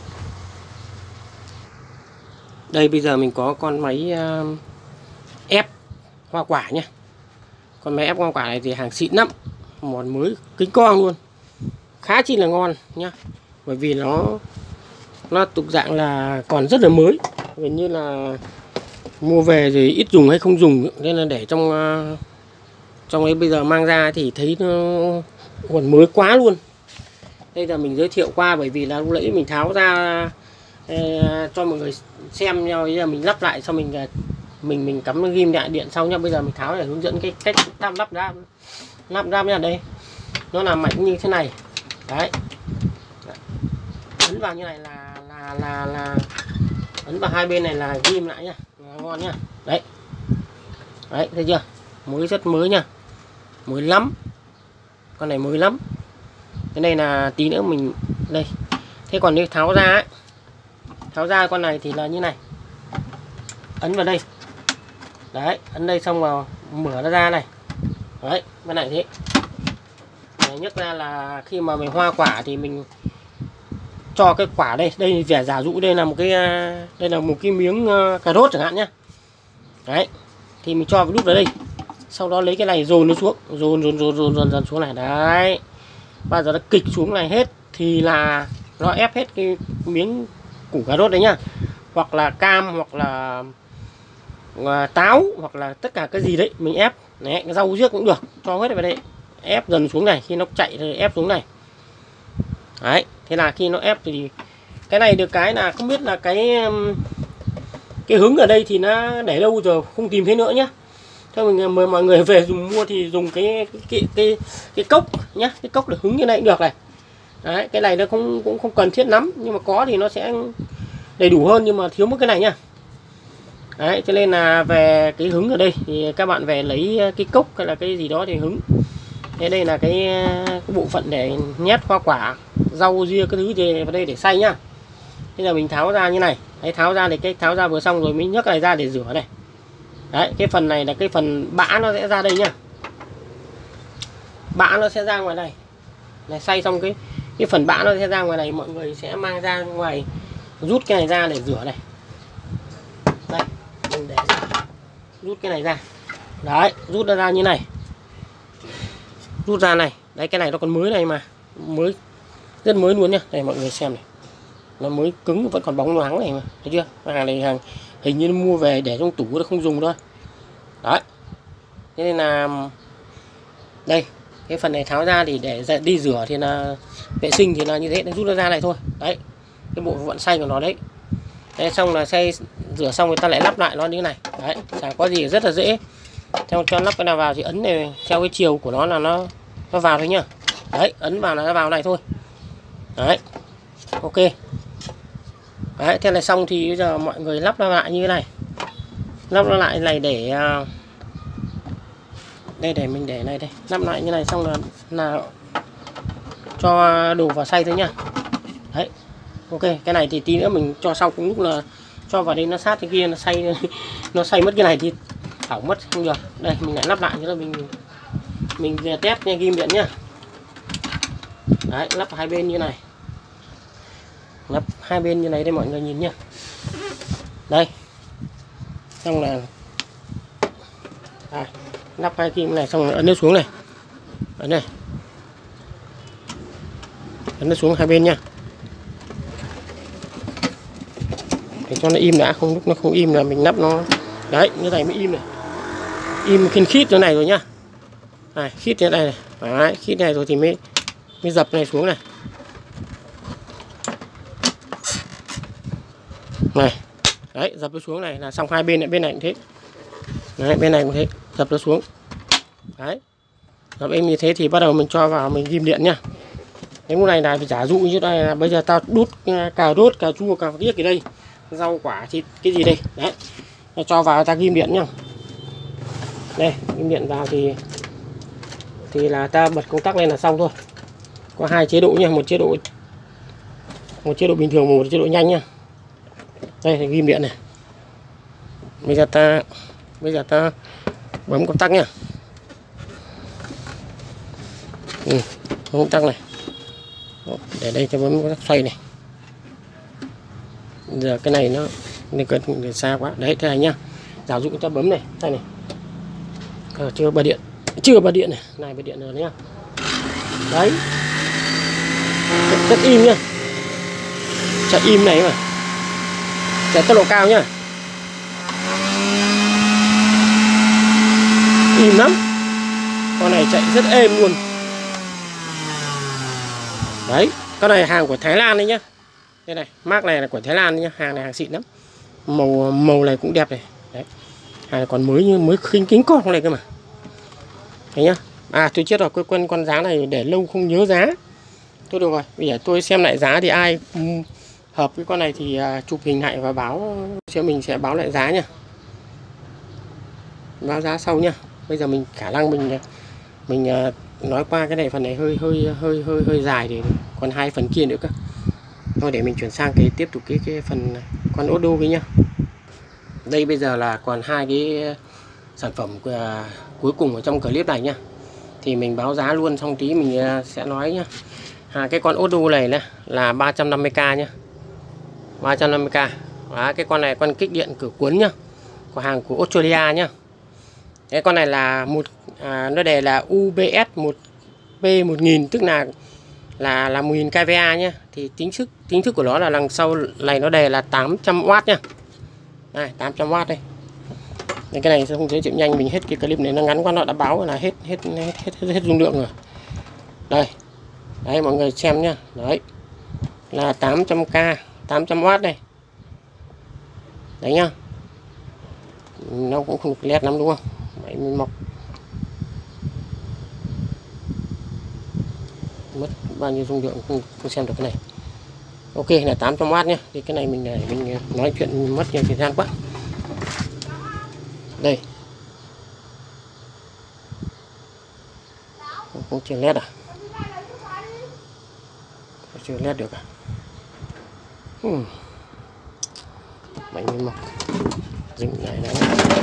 Speaker 1: Đây bây giờ mình có con máy uh, ép hoa quả nhá. Con máy ép hoa quả này thì hàng xịn lắm, món mới kính con luôn, khá chi là ngon nhá. Bởi vì nó nó tục dạng là còn rất là mới, gần như là mua về thì ít dùng hay không dùng, nên là để trong uh, trong ấy bây giờ mang ra thì thấy nó còn mới quá luôn. Đây là mình giới thiệu qua bởi vì là lúc nãy mình tháo ra uh, cho mọi người xem nhau, bây giờ mình lắp lại xong mình mình mình cắm ghim lại điện sau nhá. Bây giờ mình tháo để hướng dẫn cái cách lắp ra lắp ra nha. Đây nó làm mảnh như thế này đấy, ấn vào như này là là là là ấn vào hai bên này là ghim lại nhá, ngon nhá. Đấy đấy, thấy chưa, mới rất mới nha, mới lắm, con này mới lắm. Cái này là tí nữa mình đây. Thế còn nếu tháo ra ấy, tháo ra con này thì là như này, ấn vào đây đấy, ấn đây xong vào mở nó ra này. Đấy, bên này thế đấy, nhấc ra là khi mà mình hoa quả thì mình cho cái quả đây, đây vẻ giả dụ đây là một cái đây là một cái miếng cà rốt chẳng hạn nhá. Đấy, thì mình cho cái đút vào đây, sau đó lấy cái này dồn nó xuống, dồn dồn dồn dồn dần dần xuống này đấy, bao giờ nó kịch xuống này hết thì là nó ép hết cái miếng củ cà rốt đấy nhá, hoặc là cam, hoặc là uh, táo, hoặc là tất cả cái gì đấy mình ép đấy, cái rau riếc cũng được, cho hết vào đây, ép dần xuống này, khi nó chạy thì ép xuống này. Đấy, thế là khi nó ép thì cái này được cái là không biết là cái cái hứng ở đây thì nó để lâu rồi không tìm thấy nữa nhá. Thôi mình mời mọi người về dùng mua thì dùng cái cái cái cái, cái cốc nhá, cái cốc để hứng như này cũng được này. Đấy, cái này nó không cũng không cần thiết lắm, nhưng mà có thì nó sẽ đầy đủ hơn, nhưng mà thiếu một cái này nhá. Đấy, cho nên là về cái hứng ở đây thì các bạn về lấy cái cốc hay là cái gì đó thì hứng. Thế đây là cái, cái bộ phận để nhét hoa quả, rau ria cái thứ gì vào đây để xay nhá. Bây giờ mình tháo ra như này. Đấy, tháo ra thì cái tháo ra vừa xong rồi mình nhấc này ra để rửa này. Đấy, cái phần này là cái phần bã nó sẽ ra đây nhá. Bã nó sẽ ra ngoài này. Này, xay xong cái cái phần bã nó sẽ ra ngoài này, mọi người sẽ mang ra ngoài, rút cái này ra để rửa này. rút cái này ra. Đấy, rút ra như này. Rút ra này. Đấy, cái này nó còn mới này mà. Mới, rất mới luôn nhá. Đây mọi người xem này. Nó mới cứng, vẫn còn bóng loáng này mà. Thấy chưa? Hàng này hàng hình như mua về để trong tủ nó không dùng thôi. Đấy. Thế nên là đây, cái phần này tháo ra thì để đi rửa thì là vệ sinh thì là như thế, rút nó ra này thôi. Đấy, cái bộ phận xay của nó đấy. Đấy, xong là xay rửa xong người ta lại lắp lại nó như thế này. Đấy, chả có gì, rất là dễ. Theo cho lắp cái nào vào thì ấn này theo cái chiều của nó là nó nó vào thôi nhá. Đấy, ấn vào là nó vào này thôi. Đấy. Ok. Đấy, thế là xong thì bây giờ mọi người lắp nó lại như thế này. Lắp nó lại này để đây, để mình để này đây, lắp lại như này xong là là cho đồ vào xay thôi nhá. Đấy. Ok, cái này thì tí nữa mình cho sau cũng lúc là cho vào đây nó sát cái kia nó xay nó xay mất cái này thì hỏng mất không được. Đây mình lại lắp lại cho nó mình mình test nha, ghim điện nhá. Đấy, lắp hai bên như này. Lắp hai bên như này đây mọi người nhìn nhá. Đây. Xong là à, lắp hai kim này xong rồi ấn nó xuống này. Ấn này. Ấn nó xuống hai bên nha. Để cho nó im đã, không lúc nó không im là mình lắp nó. Đấy, như này mới im này. Im khiên khít chỗ này rồi nhá. Này, khít như này này. Đấy, khít này rồi thì mới mới dập này xuống này. Này. Đấy, dập nó xuống này là xong hai bên này, bên này cũng thế. Đấy, bên này cũng thế, dập nó xuống. Đấy. Dập em như thế thì bắt đầu mình cho vào mình ghim điện nhá. Cái lúc này là giả dụ như đây là bây giờ tao đút cà rốt, cà chua, cà kiếc ở đây, rau quả thịt cái gì đây. Đấy. Cho vào ta ghim điện nhá. Đây, ghim điện vào thì thì là ta bật công tắc lên là xong thôi. Có hai chế độ nha, một chế độ một chế độ bình thường, một chế độ nhanh nhá. Đây thì ghim điện này. Bây giờ ta bây giờ ta bấm công tắc nhá. Ừ, công tắc này. Để đây cho bấm công tắc xoay này. Giờ cái này nó nên cần xa quá. Đấy, thế này nhá. Giả dụ ta bấm này, đây này. Ờ, chưa bật điện. Chưa bật điện này, này bật điện rồi nhá. Đấy. Rất, rất im nhá. Chạy im này mà. Chạy tốc độ cao nhá. Im lắm. Con này chạy rất êm luôn. Đấy, con này hàng của Thái Lan đấy nhá. Đây này, mác này là của Thái Lan nhá, hàng này hàng xịn lắm. Màu màu này cũng đẹp này. Đấy. Hàng này còn mới như mới khinh kính con này cơ mà. Đấy nhá. À tôi chết rồi, quên quên con giá này để lâu không nhớ giá. Thôi được rồi, bây giờ tôi xem lại giá thì ai hợp với con này thì chụp hình lại và báo cho mình sẽ báo lại giá nha. Báo giá sau nhá. Bây giờ mình khả năng mình mình nói qua cái này, phần này hơi hơi hơi hơi hơi dài thì còn hai phần kia nữa cơ. Thôi để mình chuyển sang cái tiếp tục cái cái phần con ô đô kia nhá. Đây bây giờ là còn hai cái sản phẩm của, cuối cùng ở trong clip này nhá. Thì mình báo giá luôn, xong tí mình sẽ nói nhá. À, cái con ô đô này là, là ba trăm năm mươi k nhá. ba trăm năm mươi k. Đó, cái con này con kích điện cửa cuốn nhá. Của hàng của Australia nhá. Cái con này là một à, nó đề là u bê ét một P một nghìn, tức là là là một nghìn k vê a nhá. Thì tính sức tính thức của nó là đằng sau này nó đề là tám trăm oát nhá. Đây, tám trăm oát đây. Đây, cái này sẽ không giới thiệu nhanh, mình hết cái clip này nó ngắn quá, nó đã báo là hết hết hết hết, hết, hết dung lượng rồi. Đây. Đấy mọi người xem nhá. Đấy. Là tám trăm k, tám trăm oát đây. Đấy nhá. Nó cũng không được led lắm đúng không? Đấy, mình mọc mất bao nhiêu dung lượng không, không xem được cái này. Ok là tám trăm oát nhá. Thì cái này mình để mình nói chuyện mất nhiều thời gian quá. Đây. Không chưa led à? Không chưa led được à? Hmm. Mạnh mình mọc. Dừng lại này.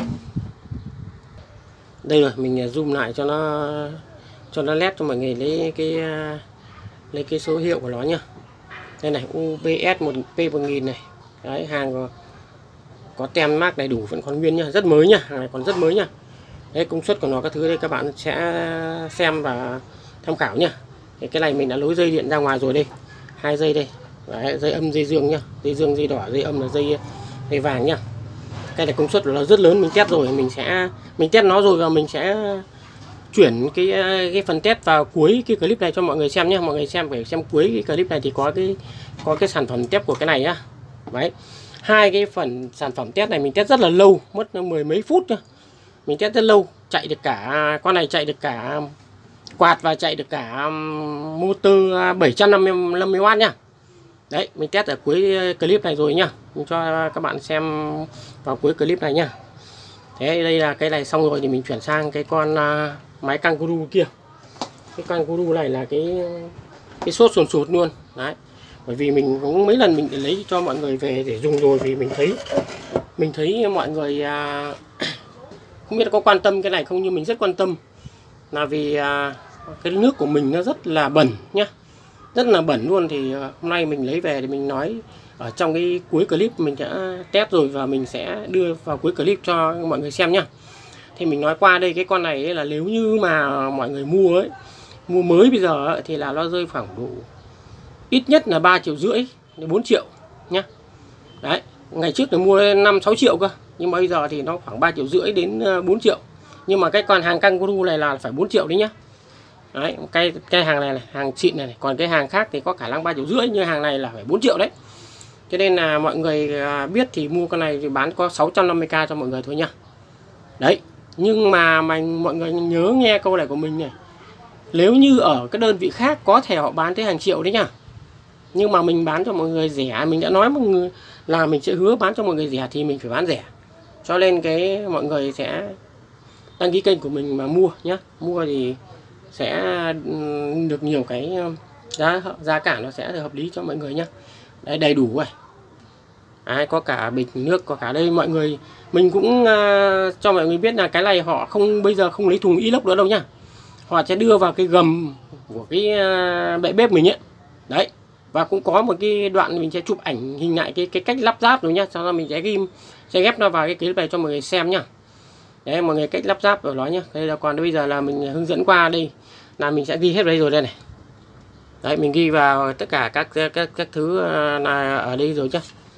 Speaker 1: Đây rồi, mình zoom lại cho nó cho nó led cho mọi người lấy cái lấy cái số hiệu của nó nhá. Đây này, u bê ét một P một nghìn này. Đấy, hàng của có tem mác đầy đủ, vẫn còn nguyên nhá, rất mới nhá, hàng này còn rất mới nhá. Đấy, công suất của nó các thứ đây các bạn sẽ xem và tham khảo nhá. Thì cái này mình đã nối dây điện ra ngoài rồi đây, hai dây đây. Đấy, dây âm dây dương nhá, dây dương dây đỏ, dây âm là dây dây vàng nhá. Cái này công suất của nó rất lớn, mình test rồi, mình sẽ mình test nó rồi và mình sẽ chuyển cái cái phần test vào cuối cái clip này cho mọi người xem nhé. Mọi người xem phải xem cuối cái clip này thì có cái có cái sản phẩm test của cái này nhá. Đấy, hai cái phần sản phẩm test này mình test rất là lâu, mất mười mấy phút nhá. Mình test rất lâu, chạy được cả con này, chạy được cả quạt và chạy được cả motor bảy trăm năm mươi oát nhá. Đấy, mình test ở cuối clip này rồi nhá, mình cho các bạn xem vào cuối clip này nhá. Thế đây là cái này xong rồi thì mình chuyển sang cái con uh, máy Kangaroo kia. Cái Kangaroo này là cái cái sốt sồn sụt luôn. Đấy, bởi vì mình cũng mấy lần mình để lấy cho mọi người về để dùng rồi, vì mình thấy mình thấy mọi người uh, không biết có quan tâm cái này không, nhưng mình rất quan tâm, là vì uh, cái nước của mình nó rất là bẩn nhá, rất là bẩn luôn. Thì uh, hôm nay mình lấy về thì mình nói ở trong cái cuối clip mình đã test rồi và mình sẽ đưa vào cuối clip cho mọi người xem nhá. Thì mình nói qua đây, cái con này ấy là nếu như mà mọi người mua ấy, mua mới bây giờ ấy, thì là nó rơi khoảng độ ít nhất là ba triệu rưỡi đến bốn triệu nhá. Đấy, ngày trước là mua năm sáu triệu cơ, nhưng mà bây giờ thì nó khoảng ba triệu rưỡi đến bốn triệu. Nhưng mà cái con hàng Kangaroo này là phải bốn triệu đấy nhá. Đấy, cái cái hàng này, này hàng xịn này, này, còn cái hàng khác thì có khả năng ba triệu rưỡi, nhưng hàng này là phải bốn triệu đấy. Cho nên là mọi người biết thì mua con này thì bán có sáu trăm năm mươi k cho mọi người thôi nhá. Đấy, nhưng mà mình mọi người nhớ nghe câu này của mình này. Nếu như ở cái đơn vị khác có thể họ bán tới hàng triệu đấy nhá. Nhưng mà mình bán cho mọi người rẻ, mình đã nói mọi người là mình sẽ hứa bán cho mọi người rẻ thì mình phải bán rẻ. Cho nên cái mọi người sẽ đăng ký kênh của mình mà mua nhá. Mua thì sẽ được nhiều cái giá giá cả, nó sẽ hợp lý cho mọi người nhá. Đấy, đầy đủ rồi. Đấy, có cả bịch nước, có cả đây mọi người. Mình cũng uh, cho mọi người biết là cái này họ không bây giờ không lấy thùng inox nữa đâu nhá. Họ sẽ đưa vào cái gầm của cái uh, bệ bếp mình ấy. Đấy. Và cũng có một cái đoạn mình sẽ chụp ảnh hình lại cái cái cách lắp ráp rồi nhá. Sau đó mình sẽ ghim sẽ ghép nó vào cái clip này cho mọi người xem nhá. Đấy, mọi người cách lắp ráp của nó nhá. Đây là còn bây giờ là mình hướng dẫn qua đây là mình sẽ ghi hết đây rồi đây này. Đấy, mình ghi vào tất cả các các các thứ là ở đây rồi chứ.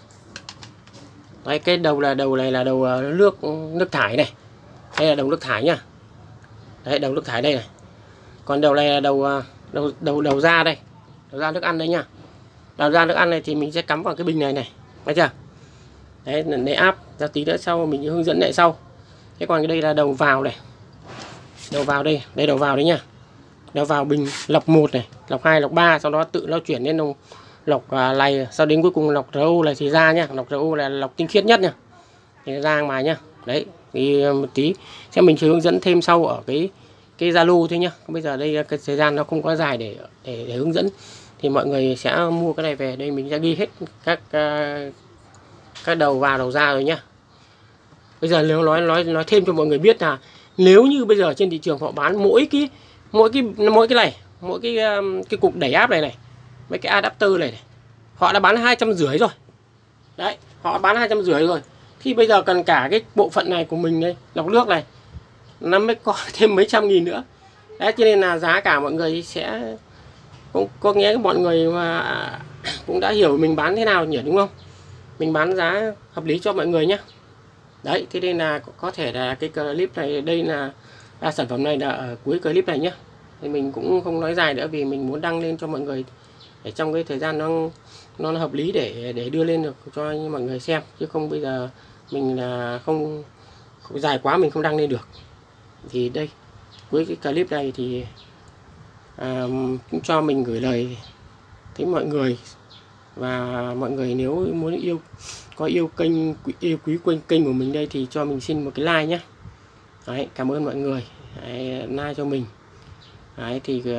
Speaker 1: Đấy, cái đầu là đầu này là đầu nước nước thải này. Đây là đầu nước thải nhá. Đấy, đầu nước thải đây này. Còn đầu này là đầu đầu đầu đầu ra đây. Đầu ra nước ăn đây nhá. Đầu ra nước ăn này thì mình sẽ cắm vào cái bình này này. Thấy chưa? Đấy, để áp ra tí nữa sau mình hướng dẫn lại sau. Thế còn cái đây là đầu vào này. Đầu vào đây, đây đầu vào đấy nhá. Đầu vào bình lọc một này, lọc hai, lọc ba, sau đó tự nó chuyển lên lọc lọc này, sau đến cuối cùng lọc rờ o này thì ra nhá. Lọc rờ o là lọc tinh khiết nhất nhá. Thì ra mà nhá. Đấy, thì một tí sẽ mình sẽ hướng dẫn thêm sau ở cái cái Zalo thôi nhá. Bây giờ đây cái thời gian nó không có dài để để, để hướng dẫn, thì mọi người sẽ mua cái này về đây mình sẽ ghi hết các các đầu vào đầu ra rồi nhá. Bây giờ nếu nói nói nói thêm cho mọi người biết là nếu như bây giờ trên thị trường họ bán mỗi cái mỗi cái mỗi cái này, mỗi cái cái cục đẩy áp này này, mấy cái adapter này, này họ đã bán hai trăm rưỡi rồi. Đấy, họ bán hai trăm rưỡi rồi. Thì bây giờ cần cả cái bộ phận này của mình đây, lọc nước này, nó mới có thêm mấy trăm nghìn nữa. Đấy, cho nên là giá cả mọi người sẽ cũng có nghe mọi người mà cũng đã hiểu mình bán thế nào nhỉ, đúng không? Mình bán giá hợp lý cho mọi người nhé. Đấy, thế nên là có thể là cái clip này đây là à, sản phẩm này là ở cuối clip này nhé. Thì mình cũng không nói dài nữa vì mình muốn đăng lên cho mọi người để trong cái thời gian nó nó hợp lý để để đưa lên được cho mọi người xem, chứ không bây giờ mình là không, không dài quá mình không đăng lên được. Thì đây cuối cái clip này thì à, cũng cho mình gửi lời tới mọi người, và mọi người nếu muốn yêu có yêu kênh yêu quý kênh kênh của mình đây thì cho mình xin một cái like nhé. Đấy, cảm ơn mọi người. Đấy, like cho mình. Đấy, thì uh,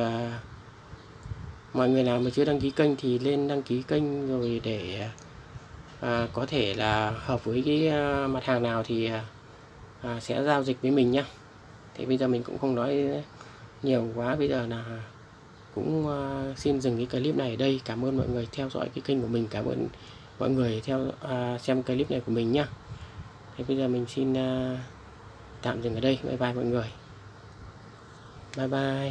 Speaker 1: mọi người nào mà chưa đăng ký kênh thì lên đăng ký kênh rồi để uh, có thể là hợp với cái uh, mặt hàng nào thì uh, sẽ giao dịch với mình nhé. Thì bây giờ mình cũng không nói nhiều quá, bây giờ là cũng uh, xin dừng cái clip này ở đây. Cảm ơn mọi người theo dõi cái kênh của mình, cảm ơn mọi người theo uh, xem clip này của mình nhé. Thì bây giờ mình xin uh, tạm dừng ở đây. Bye bye mọi người. Bye bye.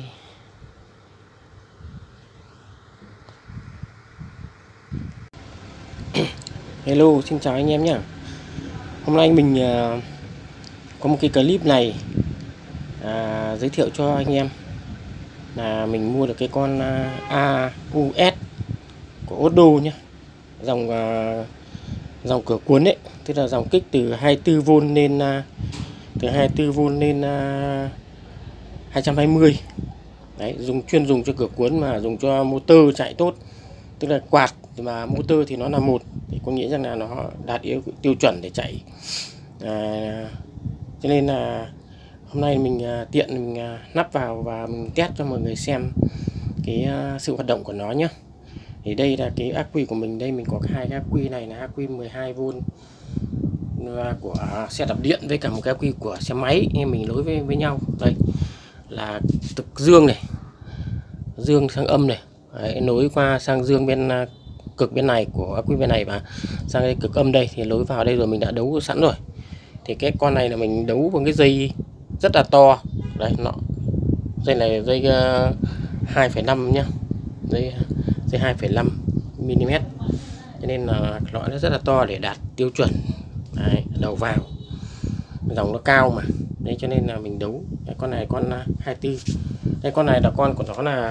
Speaker 1: Hello, xin chào anh em nhé. Hôm nay mình uh, có một cái clip này uh, giới thiệu cho anh em là mình mua được cái con uh, a u ét của Otto nhé. Dòng uh, dòng cửa cuốn ấy, tức là dòng kích từ hai mươi tư vôn lên uh, từ hai mươi tư vôn lên uh, hai trăm hai mươi. Đấy, dùng chuyên dùng cho cửa cuốn mà dùng cho motor chạy tốt. Tức là quạt mà motor thì nó là một, thì có nghĩa rằng là nó đạt yêu tiêu chuẩn để chạy. À, cho nên là hôm nay mình uh, tiện mình uh, nắp vào và mình test cho mọi người xem cái uh, sự hoạt động của nó nhé. Thì đây là cái ắc quy của mình. Đây mình có hai cái ắc quy này là ắc quy mười hai vôn của xe đạp điện với cả một cái ắc quy của xe máy, nên mình nối với, với nhau. Đây là cực dương này, dương sang âm này. Đấy, nối qua sang dương bên uh, cực bên này của ắc quy bên này và sang cái cực âm đây thì nối vào đây rồi, mình đã đấu sẵn rồi. Thì cái con này là mình đấu bằng cái dây rất là to. Đây nó dây này dây uh, hai phẩy năm nhá, dây dây hai phẩy năm mi li mét, cho nên là loại nó rất là to để đạt tiêu chuẩn. Đấy, đầu vào dòng nó cao mà, đấy cho nên là mình đấu cái con này con hai mươi tư. Đây con này là con của nó là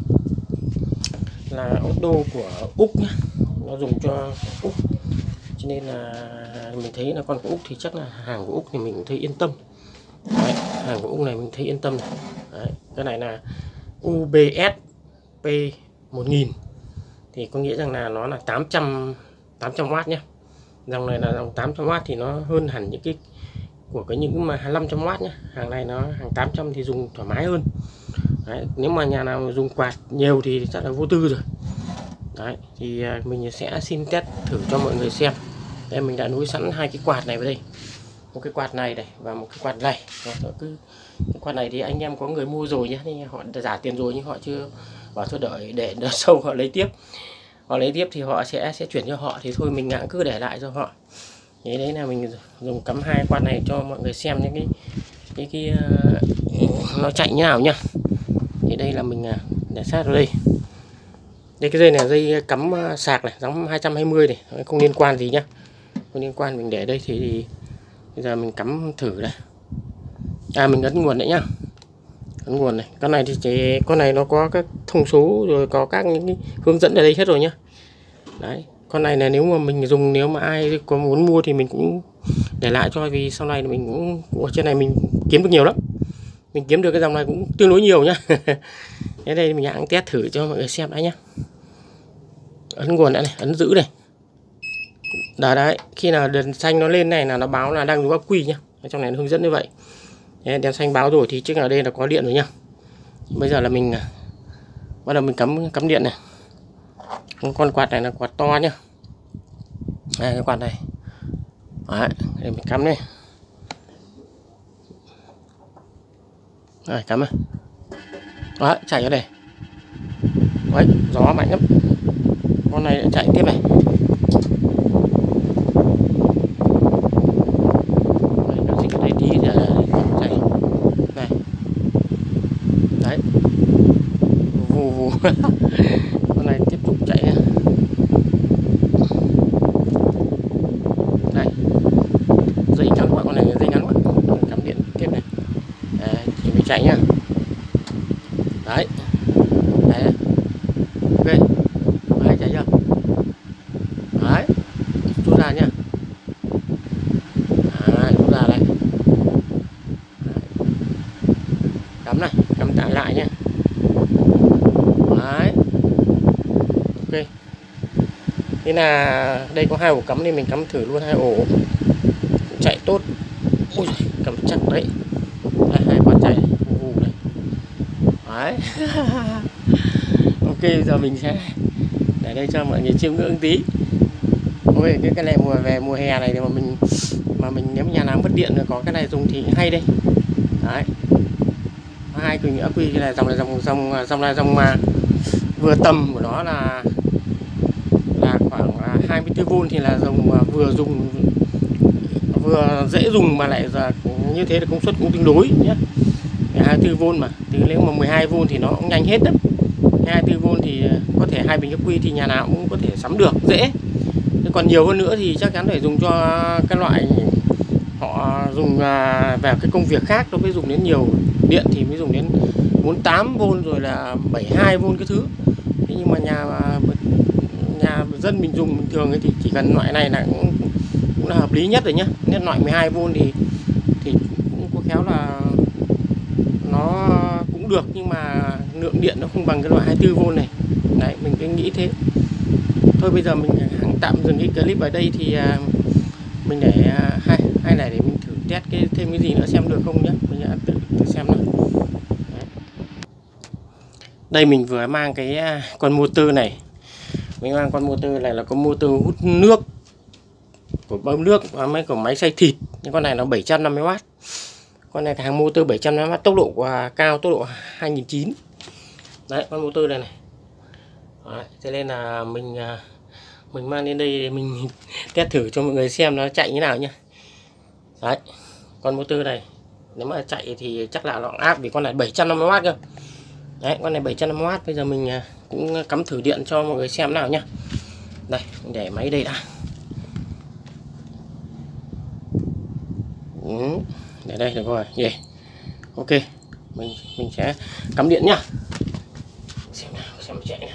Speaker 1: là Otto của Úc nhá, nó dùng cho Úc, cho nên là mình thấy là con của Úc thì chắc là hàng của Úc thì mình cũng thấy yên tâm. Đấy, hàng của Úc này mình thấy yên tâm này. Đấy, cái này là u bê ét P một nghìn, thì có nghĩa rằng là nó là tám trăm W nhé. Dòng này là dòng tám trăm W thì nó hơn hẳn những cái của cái những mà năm trăm W nhé. Hàng này nó hàng tám trăm thì dùng thoải mái hơn. Đấy, nếu mà nhà nào dùng quạt nhiều thì chắc là vô tư rồi. Đấy, thì mình sẽ xin test thử cho mọi người xem. Đây mình đã nối sẵn hai cái quạt này vào đây, một cái quạt này này và một cái quạt này. Cứ cái quạt này thì anh em có người mua rồi nhé, nên họ trả tiền rồi nhưng họ chưa bảo thôi đợi để đợt sau họ lấy tiếp. Họ lấy tiếp thì họ sẽ sẽ chuyển cho họ, thì thôi mình cứ để lại cho họ. Thế đấy là mình dùng cắm hai quạt này cho mọi người xem những cái cái cái uh, nó chạy như nào nhá. Thì đây là mình uh, để sát vào đây. Đây cái dây này dây cắm uh, sạc này, giống hai trăm hai mươi này, không liên quan gì nhá. Không liên quan, mình để đây thì, thì bây giờ mình cắm thử đây. À mình ấn nguồn đấy nhá. Ấn nguồn này. Con này thì chỉ, con này nó có các thông số rồi, có các những cái hướng dẫn ở đây hết rồi nhá. Đấy, con này là nếu mà mình dùng, nếu mà ai có muốn mua thì mình cũng để lại cho, vì sau này mình cũng, cũng ở trên này mình kiếm được nhiều lắm. Mình kiếm được cái dòng này cũng tương đối nhiều nhá. Thế đây mình hãng test thử cho mọi người xem đấy nhá. Ấn nguồn đã này, ấn giữ này. Đó đấy, khi nào đèn xanh nó lên này là nó báo là đang dùng ắc quy nhá. Ở trong này nó hướng dẫn như vậy. Đấy, đèn xanh báo rồi thì trước là đây là có điện rồi nhá. Bây giờ là mình bắt đầu mình cắm cắm điện này. Con quạt này là quạt to nhá. Đây cái quạt này. Đấy, để mình cắm đây. Rồi cắm này. Đấy, chạy ở đây. Đấy, gió mạnh lắm. Con này lại chạy tiếp này. Đây, nó dịch ở đây tí để chạy. Này. Đấy. Vù vù. Con này tiếp tục chạy nha. Đây. Dây ngắn quá, con này dây ngắn quá. Cắm điện tiếp này. Đấy, chuẩn bị chạy nhá. Đấy. Đấy. Ok. Đấy, chạy chưa? Đấy. Rút ra nhá. Đấy, rút ra đây. Đấy. Cắm này, cắm tải lại nhá. Đấy. Ok. Thế là đây có hai ổ cắm thì mình cắm thử luôn hai ổ. Chạy tốt. Ui, cắm chắc đấy. Đây, hai quạt chạy vù này. Đấy. Ok, giờ mình sẽ để đây cho mọi người chiêm ngưỡng tí. Ôi, cái cái này mùa về mùa hè này thì mà mình mà mình nếu nhà nào mất điện rồi có cái này dùng thì hay đây. Đấy. Hai cái ắc quy, cái này dòng này dòng dòng dòng này dòng mà vừa tầm của nó là là khoảng hai mươi tư vôn thì là dòng vừa dùng vừa dễ dùng mà lại là như thế là công suất cũng tương đối nhé. hai mươi tư vôn mà, thì nếu mà mười hai vôn thì nó cũng nhanh hết đấy. hai mươi tư vôn thì có thể hai bình ắc quy thì nhà nào cũng có thể sắm được dễ. Thế còn nhiều hơn nữa thì chắc chắn phải dùng cho cái loại họ dùng vào cái công việc khác, nó mới dùng đến nhiều điện thì mới dùng đến bốn mươi tám vôn rồi là bảy mươi hai vôn cái thứ. Thế nhưng mà nhà nhà dân mình dùng bình thường ấy thì chỉ cần loại này là cũng, cũng là hợp lý nhất rồi nhá. Nên loại mười hai vôn thì thì cũng có khéo là nó cũng được, nhưng mà lượng điện nó không bằng cái loại hai mươi tư vôn này. Đấy, mình cứ nghĩ thế. Thôi bây giờ mình tạm dừng cái clip ở đây, thì mình để hai hai này để mình thử test cái thêm cái gì nữa xem được không nhé. Mình tự, tự xem nào. Đấy. Đây mình vừa mang cái con motor này. Mình mang con motor này là con motor hút nước của bơm nước và mấy của máy xay thịt. Nhưng con này nó bảy trăm năm mươi oát. Con này hàng motor bảy trăm năm mươi oát, tốc độ của cao, tốc độ hai nghìn chín trăm. Đấy, con motor này này. Đấy, thế nên là mình mình mang đến đây để mình test thử cho mọi người xem nó chạy như nào nhá. Đấy, con motor này nếu mà chạy thì chắc là nó áp, vì con này bảy trăm năm mươi oát cơ. Đấy, con này bảy trăm năm mươi oát. Bây giờ mình cũng cắm thử điện cho mọi người xem nào nhá. Đây, mình để máy đây đã. Ừ, để đây được rồi. Yeah. Ok, mình mình sẽ cắm điện nhá. Xem nào, xem nó chạy nào.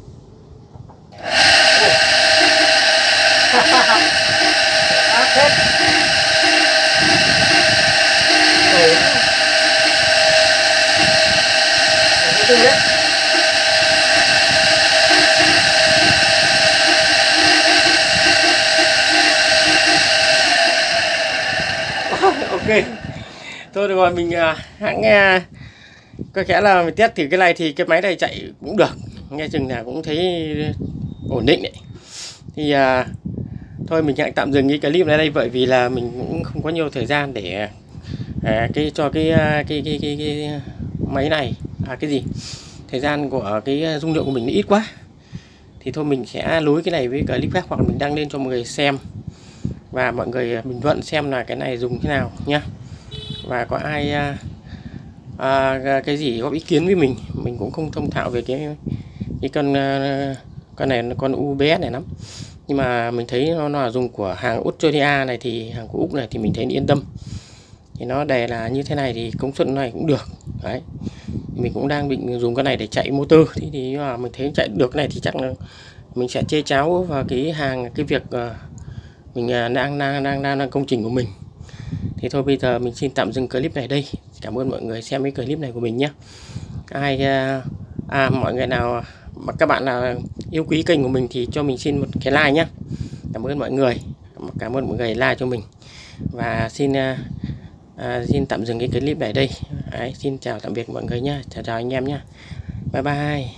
Speaker 1: Ok, thôi được rồi, mình hãng nghe có khẽ là mình test thử cái này thì cái máy này chạy cũng được, nghe chừng là cũng thấy ổn định đấy. Thì à, thôi mình hãy tạm dừng cái clip này đây, bởi vì là mình cũng không có nhiều thời gian để à, cái cho cái cái, cái cái cái máy này à cái gì thời gian của cái dung lượng của mình nó ít quá, thì thôi mình sẽ nối cái này với clip khác, hoặc mình đăng lên cho mọi người xem và mọi người bình luận xem là cái này dùng thế nào nhá. Và có ai à, à, cái gì góp ý kiến với mình, mình cũng không thông thạo về cái cái con con này, con u bê ét này lắm, nhưng mà mình thấy nó, nó là dùng của hàng Australia này, thì hàng của Úc này thì mình thấy yên tâm. Thì nó đề là như thế này thì công suất này cũng được. Đấy, mình cũng đang định dùng cái này để chạy motor, thì, thì mà mình thấy chạy được cái này thì chắc là mình sẽ chê cháo vào cái hàng cái việc uh, mình đang, đang đang đang đang công trình của mình. Thì thôi bây giờ mình xin tạm dừng clip này đây. Cảm ơn mọi người xem cái clip này của mình nhé. Ai uh, à, mọi người nào mà các bạn nào yêu quý kênh của mình thì cho mình xin một cái like nhé. Cảm ơn mọi người, cảm ơn mọi người like cho mình. Và xin uh, uh, xin tạm dừng cái clip này đây. Đấy, xin chào tạm biệt mọi người nhé. Chào chào anh em nhé. Bye bye.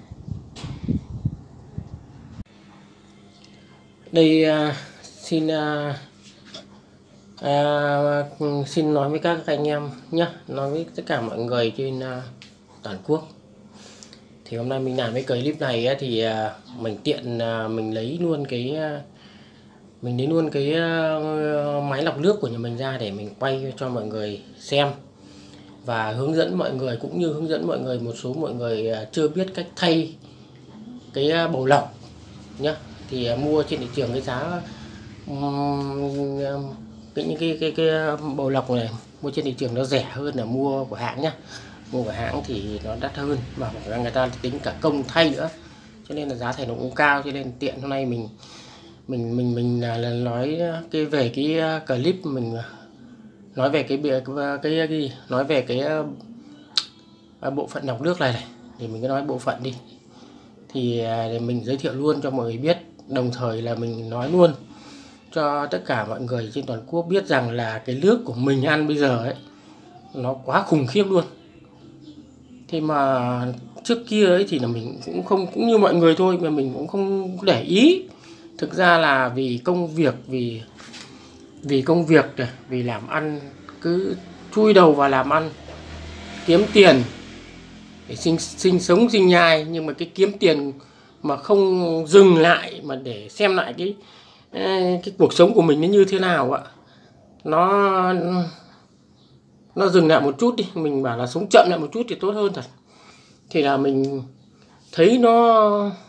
Speaker 1: Đây uh, xin uh, uh, xin nói với các anh em nhé, nói với tất cả mọi người trên uh, toàn quốc. Thì hôm nay mình làm cái clip này ấy, thì uh, mình tiện uh, mình lấy luôn cái uh, mình lấy luôn cái uh, máy lọc nước của nhà mình ra để mình quay cho mọi người xem và hướng dẫn mọi người, cũng như hướng dẫn mọi người một số mọi người uh, chưa biết cách thay cái uh, bầu lọc nhá. Thì uh, mua trên thị trường cái giá um, cái những cái, cái cái bầu lọc này mua trên thị trường nó rẻ hơn là mua của hãng nhá. Mua của hãng thì nó đắt hơn và người ta tính cả công thay nữa, cho nên là giá thành nó cũng cao. Cho nên tiện hôm nay mình mình mình mình là nói cái về cái clip mình nói về cái cái cái, cái, cái nói về cái uh, bộ phận lọc nước này này, thì mình cứ nói bộ phận đi, thì uh, để mình giới thiệu luôn cho mọi người biết, đồng thời là mình nói luôn cho tất cả mọi người trên toàn quốc biết rằng là cái nước của mình ăn bây giờ ấy nó quá khủng khiếp luôn. Thì mà trước kia ấy thì là mình cũng không, cũng như mọi người thôi, mà mình cũng không để ý. Thực ra là vì công việc, vì vì công việc này, vì làm ăn, cứ chui đầu vào làm ăn kiếm tiền để sinh sinh sống sinh nhai. Nhưng mà cái kiếm tiền mà không dừng lại mà để xem lại cái cái cuộc sống của mình nó như thế nào ạ, nó nó dừng lại một chút đi, mình bảo là sống chậm lại một chút thì tốt hơn thật. Thì là mình thấy nó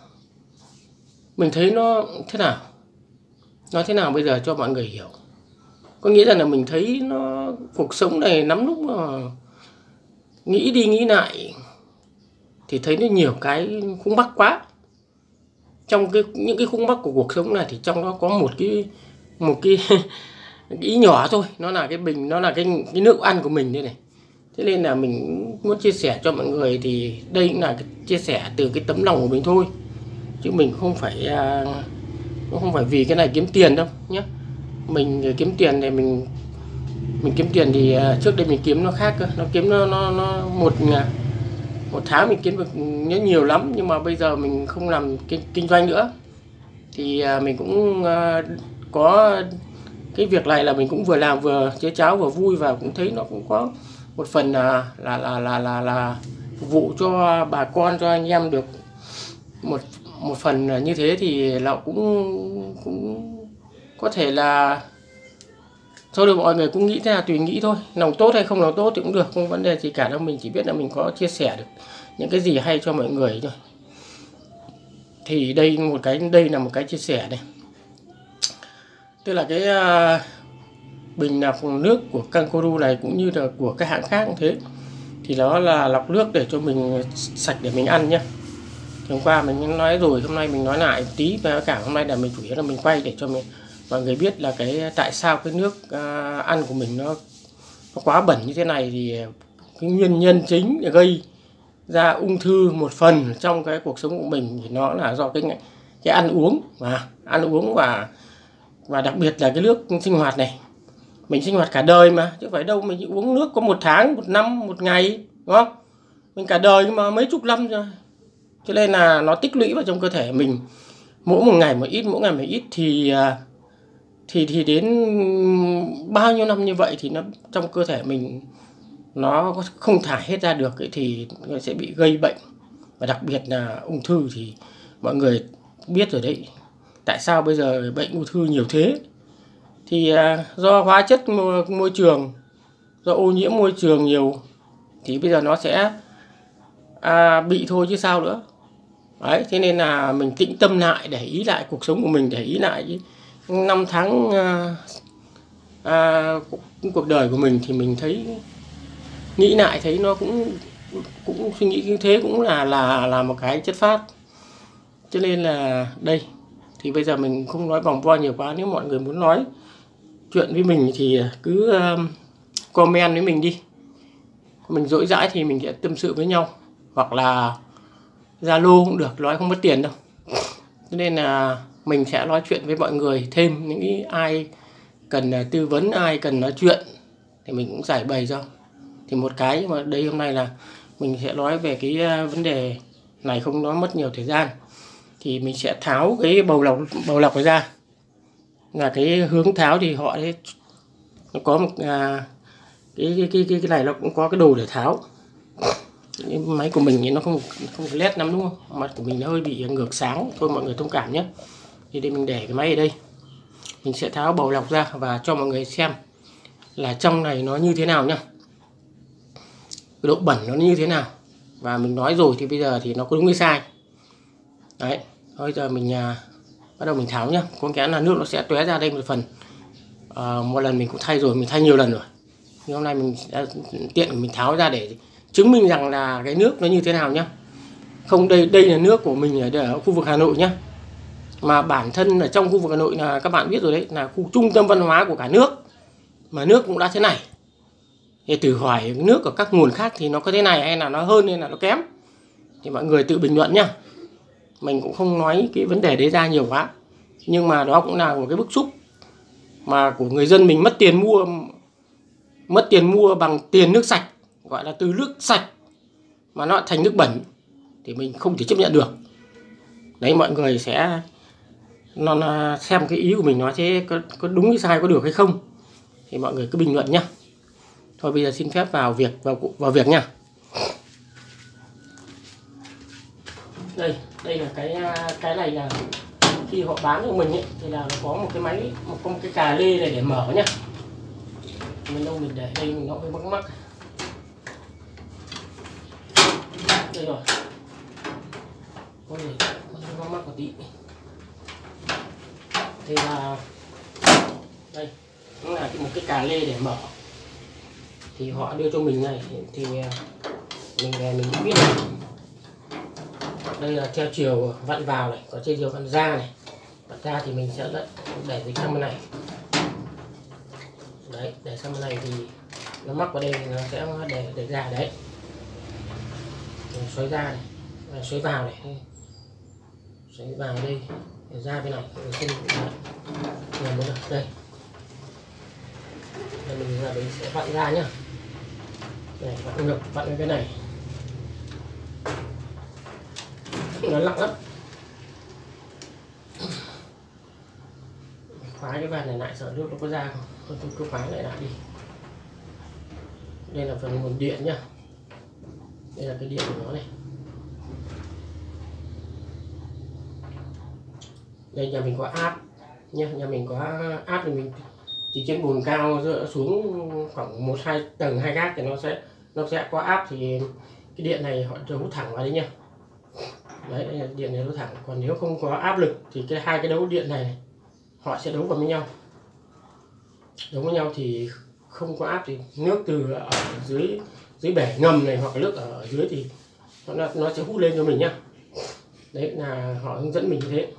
Speaker 1: mình thấy nó thế nào, nói thế nào bây giờ cho mọi người hiểu. Có nghĩa rằng là mình thấy nó cuộc sống này lắm lúc mà nghĩ đi nghĩ lại thì thấy nó nhiều cái khúc mắc quá. Trong cái những cái khúc mắc của cuộc sống này thì trong đó có một cái một cái, cái ý nhỏ thôi, nó là cái bình, nó là cái cái nước ăn của mình đây này. Thế nên là mình muốn chia sẻ cho mọi người, thì đây cũng là cái chia sẻ từ cái tấm lòng của mình thôi, chứ mình không phải không phải vì cái này kiếm tiền đâu nhé. Mình kiếm tiền thì mình mình kiếm tiền thì trước đây mình kiếm nó khác cơ, nó kiếm nó nó, nó một một tháng mình kiếm được nhớ nhiều lắm, nhưng mà bây giờ mình không làm kinh, kinh doanh nữa thì mình cũng có cái việc này là mình cũng vừa làm vừa chế cháo vừa vui, và cũng thấy nó cũng có một phần là là là là là, là phục vụ cho bà con, cho anh em được một một phần như thế, thì là cũng cũng có thể là thôi được, mọi người cũng nghĩ thế là tùy nghĩ thôi, lòng tốt hay không lòng tốt thì cũng được, không vấn đề gì cả đâu. Mình chỉ biết là mình có chia sẻ được những cái gì hay cho mọi người thôi. Thì đây một cái đây là một cái chia sẻ này, tức là cái uh, bình lọc nước của Kangaroo này cũng như là của các hãng khác cũng thế, thì đó là lọc nước để cho mình sạch để mình ăn nhé. Hôm qua mình nói rồi, hôm nay mình nói lại một tí, và cả hôm nay là mình chủ yếu là mình quay để cho mình mọi người biết là cái tại sao cái nước uh, ăn của mình nó, nó quá bẩn như thế này. Thì cái nguyên nhân chính để gây ra ung thư một phần trong cái cuộc sống của mình thì nó là do cái cái ăn uống, và ăn uống và và đặc biệt là cái nước sinh hoạt này. Mình sinh hoạt cả đời mà, chứ phải đâu mình uống nước có một tháng, một năm, một ngày, đúng không? Mình cả đời mà mấy chục năm rồi, cho nên là nó tích lũy vào trong cơ thể mình mỗi một ngày một ít, mỗi ngày một ít, thì thì thì đến bao nhiêu năm như vậy thì nó trong cơ thể mình nó không thải hết ra được ấy, thì nó sẽ bị gây bệnh, và đặc biệt là ung thư. Thì mọi người biết rồi đấy, tại sao bây giờ bệnh ung thư nhiều thế, thì do hóa chất môi, môi trường, do ô nhiễm môi trường nhiều, thì bây giờ nó sẽ à, bị thôi chứ sao nữa. Đấy, thế nên là mình tĩnh tâm lại, để ý lại cuộc sống của mình, để ý lại năm tháng à, à, cuộc đời của mình, thì mình thấy nghĩ lại thấy nó cũng cũng suy nghĩ như thế cũng là là là một cái chất phát. Cho nên là đây, thì bây giờ mình không nói vòng vo nhiều quá. Nếu mọi người muốn nói chuyện với mình thì cứ uh, comment với mình đi, mình dỗi dãi thì mình sẽ tâm sự với nhau, hoặc là Zalo cũng được, nói không mất tiền đâu. Cho nên là mình sẽ nói chuyện với mọi người thêm, những ai cần tư vấn, ai cần nói chuyện thì mình cũng giải bày cho. Thì một cái mà đây hôm nay là mình sẽ nói về cái vấn đề này, không nói mất nhiều thời gian. Thì mình sẽ tháo cái bầu lọc bầu lọc này ra, là cái hướng tháo thì họ ấy, nó có một à, cái, cái cái cái cái này nó cũng có cái đồ để tháo. Cái máy của mình thì nó không không led lắm đúng không, mặt của mình nó hơi bị ngược sáng thôi, mọi người thông cảm nhé. Thì đây mình để cái máy ở đây, mình sẽ tháo bầu lọc ra và cho mọi người xem là trong này nó như thế nào nhá, cái độ bẩn nó như thế nào. Và mình nói rồi thì bây giờ thì nó có đúng hay sai đấy. Bây giờ mình à, bắt đầu mình tháo nhá. Có cái là nước nó sẽ tóe ra đây một phần. À, một lần mình cũng thay rồi, mình thay nhiều lần rồi, nhưng hôm nay mình đã tiện mình tháo ra để chứng minh rằng là cái nước nó như thế nào nhá. Không, đây đây là nước của mình ở, ở khu vực Hà Nội nhá, mà bản thân ở trong khu vực Hà Nội là các bạn biết rồi đấy, là khu trung tâm văn hóa của cả nước, mà nước cũng đã thế này. Thì thử hỏi nước ở các nguồn khác thì nó có thế này, hay là nó hơn hay là nó kém, thì mọi người tự bình luận nhá. Mình cũng không nói cái vấn đề đấy ra nhiều quá, nhưng mà đó cũng là một cái bức xúc mà của người dân mình, mất tiền mua mất tiền mua bằng tiền nước sạch, gọi là từ nước sạch mà nó thành nước bẩn, thì mình không thể chấp nhận được. Đấy, mọi người sẽ nó xem cái ý của mình nói thế có, có đúng hay sai, có được hay không, thì mọi người cứ bình luận nhá. Thôi bây giờ xin phép vào việc vào vào việc nha. Đây, đây là cái cái này là khi họ bán cho mình ấy, thì là nó có một cái máy, một, có một cái cà lê này để mở nhá. mình đâu mình để đây mình nó hơi mắc mắc. Đây rồi, có gì mắc mắc một tí. Thì là đây nó là một cái cà lê để mở, thì họ đưa cho mình này thì mình về mình cũng biết này. Đây là theo chiều vặn vào này, có trên chiều vặn ra này, vặn ra thì mình sẽ để dịch sang bên này. Đấy, để sang bên này thì nó mắc vào đây thì nó sẽ để để ra đấy. Mình xoáy ra này, và xoáy vào này, xoáy vào đây để ra bên này. Mình không đây. Đây. Đây mình ra mình sẽ vặn ra nhá. Này, vặn ngược, vặn lên cái này. Nó lặng lắm. Khóa cái van này lại sợ nước nó có ra không? Tôi tôi cứ khóa lại lại đi. Đây là phần nguồn điện nhá. Đây là cái điện của nó này. Đây nhà mình có áp nhá, nhà mình có áp thì mình thì trên bồn cao dựa xuống khoảng một hai tầng hai gác thì nó sẽ nó sẽ có áp, thì cái điện này họ đấu thẳng vào đấy nhá. Đấy, đây là điện này đấu thẳng, còn nếu không có áp lực thì cái hai cái đấu điện này, này họ sẽ đấu vào với nhau. Đấu với nhau thì không có áp thì nước từ ở dưới dưới bể ngầm này hoặc nước ở dưới thì nó nó sẽ hút lên cho mình nhá. Đấy là họ hướng dẫn mình như thế.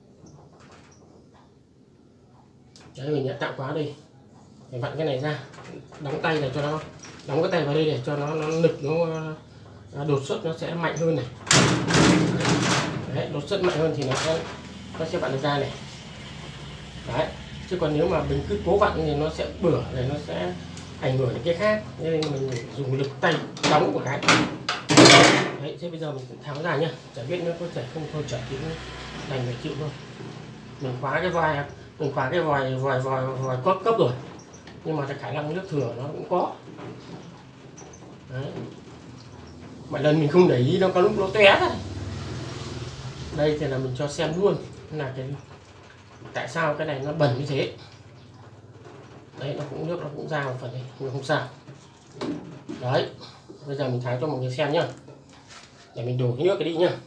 Speaker 1: Đấy, mình đã tạo khóa đây. Để vặn cái này ra, đóng tay này cho nó, đóng cái tay vào đây để cho nó nó lực nó đột xuất nó sẽ mạnh hơn này. Đấy, đột xuất mạnh hơn thì nó sẽ nó sẽ vặn được ra này. Đấy, chứ còn nếu mà mình cứ cố vặn thì nó sẽ bửa này, nó sẽ ảnh hưởng đến cái khác, nên mình dùng lực tay đóng của cái. Đấy, thế bây giờ mình tháo ra nhá, chả biết nó có thể không thôi chả thì đành phải chịu thôi. Mình khóa cái vai, mình khóa cái vòi vòi vòi vòi cấp cấp rồi, nhưng mà cái khả năng nước thừa nó cũng có. Đấy, mọi lần mình không để ý nó có lúc nó té ra. Đây thì là mình cho xem luôn là cái tại sao cái này nó bẩn như thế. Đấy, nó cũng nước nó cũng ra một phần này nhưng không sao. Đấy, bây giờ mình tháo cho mọi người xem nhá, để mình đổ cái nước cái đi nhá.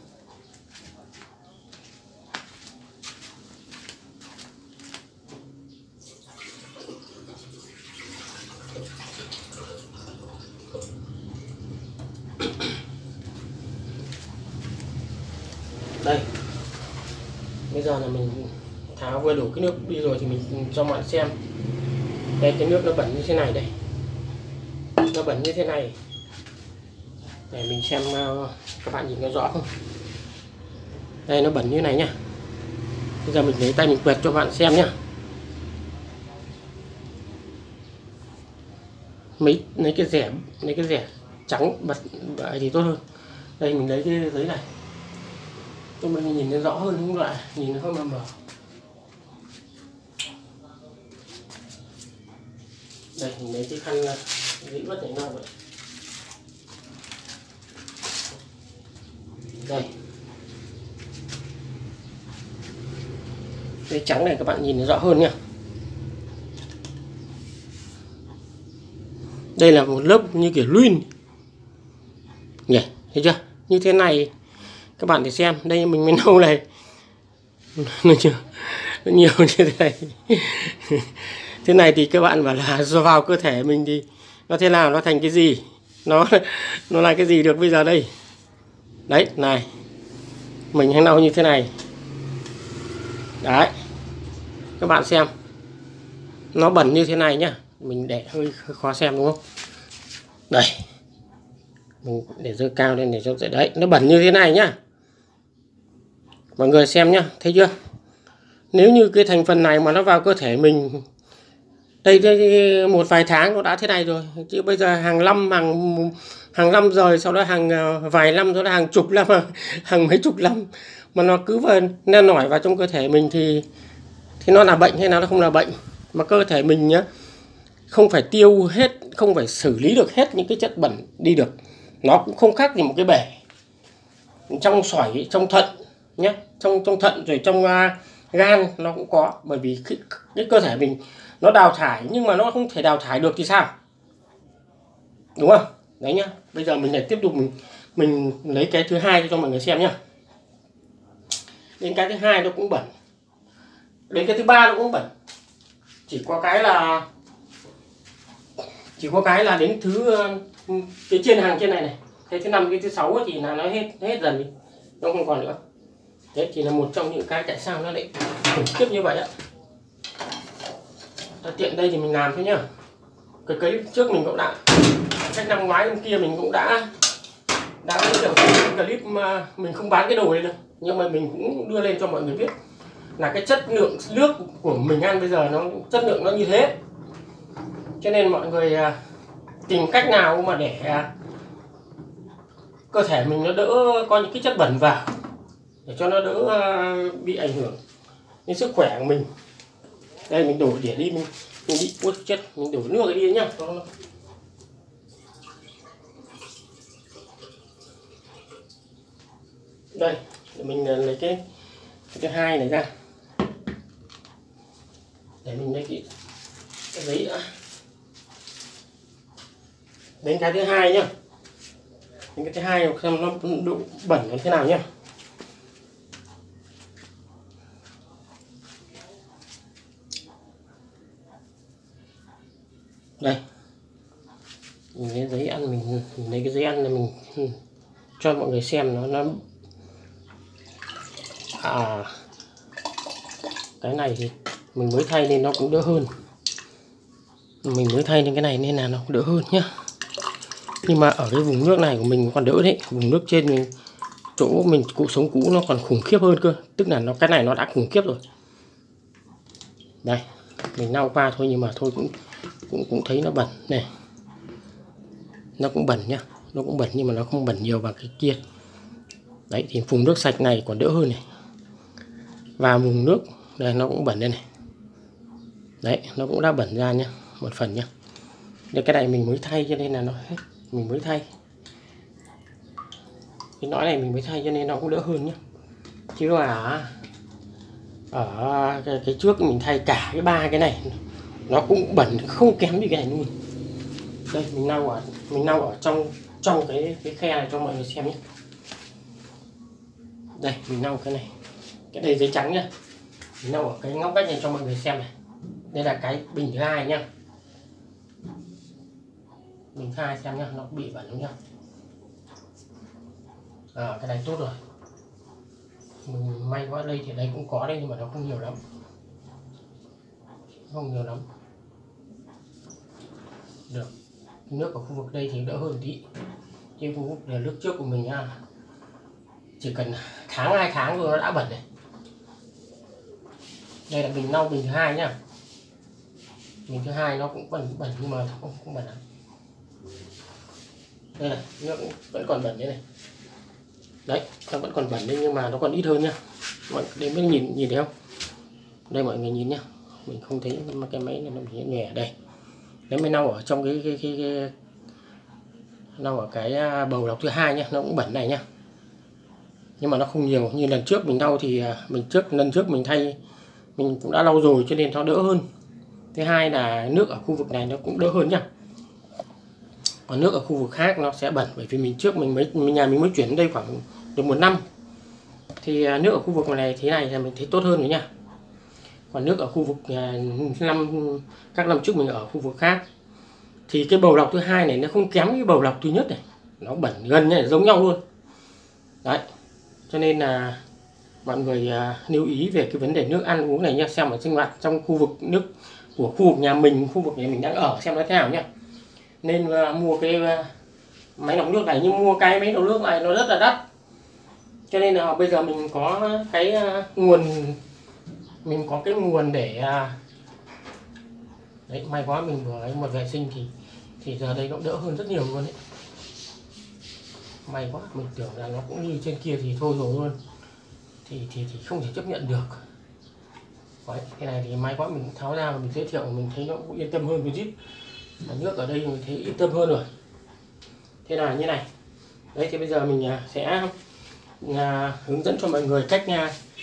Speaker 1: Đây, bây giờ là mình tháo vừa đổ cái nước đi rồi thì mình cho mọi người xem. Đây, cái nước nó bẩn như thế này đây, nó bẩn như thế này để mình xem các bạn nhìn nó rõ không. Đây, nó bẩn như này nhá. Bây giờ mình lấy tay mình quẹt cho bạn xem nhá. Mấy lấy cái rẻ lấy cái rẻ trắng bật vậy thì tốt hơn. Đây mình lấy cái giấy này cho mình nhìn nó rõ hơn, không lại nhìn nó hơi mờ mờ. Đây mình lấy cái khăn dĩ vất này nào vậy. Đây, cái trắng này các bạn nhìn nó rõ hơn nha. Đây là một lớp như kiểu luyên nhỉ, thấy chưa? Như thế này các bạn để xem. Đây mình mới nâu này nó chưa nó nhiều như thế này. Thế này thì các bạn bảo là do vào cơ thể mình thì nó thế nào, nó thành cái gì, nó nó là cái gì được bây giờ đây. Đấy này, mình hay nâu như thế này. Đấy, các bạn xem nó bẩn như thế này nhá. Mình để hơi, hơi khó xem đúng không. Đây, mình để dơ cao lên để cho dễ. Đấy, nó bẩn như thế này nhá, mọi người xem nhá, thấy chưa? Nếu như cái thành phần này mà nó vào cơ thể mình đây, đây một vài tháng nó đã thế này rồi, chứ bây giờ hàng năm hàng hàng năm rồi, sau đó hàng vài năm, sau đó hàng chục năm, hàng mấy chục năm mà nó cứ vào len nổi vào trong cơ thể mình thì thì nó là bệnh hay nó không là bệnh. Mà cơ thể mình nhá, không phải tiêu hết, không phải xử lý được hết những cái chất bẩn đi được. Nó cũng không khác gì một cái bể trong sỏi, trong thận nhé, trong trong thận rồi trong uh, gan nó cũng có, bởi vì cái, cái cơ thể mình nó đào thải nhưng mà nó không thể đào thải được thì sao, đúng không? Đấy nhá. Bây giờ mình lại tiếp tục mình mình lấy cái thứ hai cho mọi người xem nhá. Đến cái thứ hai nó cũng bẩn, đến cái thứ ba nó cũng bẩn, chỉ có cái là chỉ có cái là đến thứ cái trên hàng trên này này, cái thứ năm cái thứ sáu thì là nó hết hết dần đi, nó không còn nữa. Đấy thì là một trong những cái tại sao nó lại khủng khiếp như vậy ạ. Tiện đây thì mình làm thôi nhá. Cái clip trước mình cũng đã, cách năm ngoái hôm kia mình cũng đã đã giới thiệu cái clip mà mình không bán cái đồ này đâu, nhưng mà mình cũng đưa lên cho mọi người biết là cái chất lượng nước của mình ăn bây giờ nó chất lượng nó như thế. Cho nên mọi người tìm cách nào mà để cơ thể mình nó đỡ có những cái chất bẩn vào, để cho nó đỡ bị ảnh hưởng đến sức khỏe của mình. Đây mình đổ đĩa đi, mình mình bị út chất, mình đổ nước đi nhá. Đây mình lấy cái, cái thứ hai này ra để mình lấy cái, cái giấy nữa. Đến cái thứ hai nhá, đến cái thứ hai xem nó độ bẩn như thế nào nhá. Đây mình lấy giấy ăn, mình, mình lấy cái giấy ăn này mình cho mọi người xem nó nó à cái này thì mình mới thay nên nó cũng đỡ hơn, mình mới thay nên cái này nên là nó cũng đỡ hơn nhá. Nhưng mà ở cái vùng nước này của mình còn đỡ đấy, vùng nước trên mình chỗ mình cụ sống cũ nó còn khủng khiếp hơn cơ, tức là nó cái này nó đã khủng khiếp rồi. Đây mình lau qua thôi nhưng mà thôi cũng cũng cũng thấy nó bẩn này, nó cũng bẩn nhá, nó cũng bẩn nhưng mà nó không bẩn nhiều bằng cái kia. Đấy thì vùng nước sạch này còn đỡ hơn này, và vùng nước đây nó cũng bẩn đây này, đấy nó cũng đã bẩn ra nhá, một phần nhá. Đây cái này mình mới thay cho nên là nó hết, mình mới thay cái nõi này mình mới thay cho nên nó cũng đỡ hơn nhá. Chứ là ở cái, cái trước mình thay cả cái ba cái này nó cũng bẩn không kém gì cái này luôn. Đây mình lau ở mình lau ở trong trong cái cái khe này cho mọi người xem nhé. Đây mình lau cái này, cái đây giấy trắng nhá, mình lau ở cái ngóc ngách này cho mọi người xem này. Đây là cái bình thứ hai nhá, bình thứ hai xem nhá, nó bị bẩn không nhá. À, cái này tốt rồi, mình may quá. Đây thì đây cũng có đây nhưng mà nó không nhiều lắm, không nhiều lắm. Được, nước ở khu vực đây thì đỡ hơn tí, chứ khu vực là nước trước của mình nha, chỉ cần tháng hai tháng rồi nó đã bẩn này. Đây là bình lau bình thứ hai nhá, bình thứ hai nó cũng bẩn bẩn nhưng mà không không bẩn lắm. Đây này, nước vẫn còn bẩn thế này, đấy nó vẫn còn bẩn đấy nhưng mà nó còn ít hơn nhá. Mọi người mới nhìn nhìn thấy không? Đây mọi người nhìn nhá, mình không thấy cái máy này nó bị nhòe đây. Nếu mới lau ở trong cái cái cái, cái lau ở cái bầu lọc thứ hai nhá, nó cũng bẩn này nhá, nhưng mà nó không nhiều như lần trước mình lau. Thì mình trước lần trước mình thay mình cũng đã lau rồi cho nên nó đỡ hơn. Thứ hai là nước ở khu vực này nó cũng đỡ hơn nhá, còn nước ở khu vực khác nó sẽ bẩn, bởi vì mình trước mình mới mình nhà mình mới chuyển đến đây khoảng được một năm, thì nước ở khu vực này thế này là mình thấy tốt hơn rồi nha. Còn nước ở khu vực năm các năm trước mình ở khu vực khác thì cái bầu lọc thứ hai này nó không kém cái bầu lọc thứ nhất này, nó bẩn gần như là giống nhau luôn đấy. Cho nên là mọi người lưu ý về cái vấn đề nước ăn uống này nha, xem ở sinh hoạt trong khu vực nước của khu vực nhà mình, khu vực nhà mình đang ở xem nó thế nào nhá. Nên uh, mua cái uh, máy lọc nước này, nhưng mua cái máy lọc nước này nó rất là đắt, cho nên là bây giờ mình có cái uh, nguồn mình có cái nguồn để uh, đấy, may quá mình vừa ấy một vệ sinh thì thì giờ đây nó đỡ hơn rất nhiều luôn đấy. May quá, mình tưởng là nó cũng như trên kia thì thôi rồi luôn, thì thì thì không thể chấp nhận được. Đấy, cái này thì may quá mình tháo ra và mình giới thiệu, mình thấy nó cũng yên tâm hơn một chút. Nước ở đây mình thấy yên tâm hơn rồi. Thế là như này. Đấy thì bây giờ mình sẽ hướng dẫn cho mọi người cách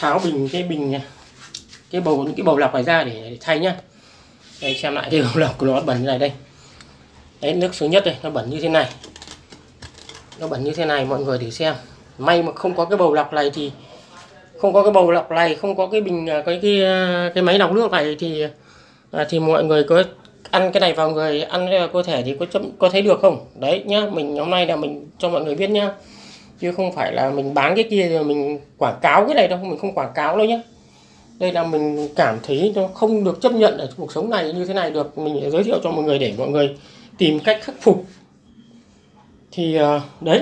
Speaker 1: tháo bình cái bình cái bầu những cái bầu lọc này ra để, để thay nhá. Đây xem lại cái bầu lọc của nó bẩn như này đây. Đấy, nước số nhất đây nó bẩn như thế này, nó bẩn như thế này mọi người thử xem. May mà không có cái bầu lọc này thì không có cái bầu lọc này, không có cái bình cái cái cái máy lọc nước này thì thì mọi người có ăn cái này vào người, ăn cơ thể thì có chấm, có thấy được không? Đấy nhá, mình hôm nay là mình cho mọi người biết nhá, chứ không phải là mình bán cái kia rồi mình quảng cáo cái này đâu, mình không quảng cáo đâu nhá. Đây là mình cảm thấy nó không được chấp nhận ở cuộc sống này như thế này được, mình giới thiệu cho mọi người để mọi người tìm cách khắc phục. Thì đấy,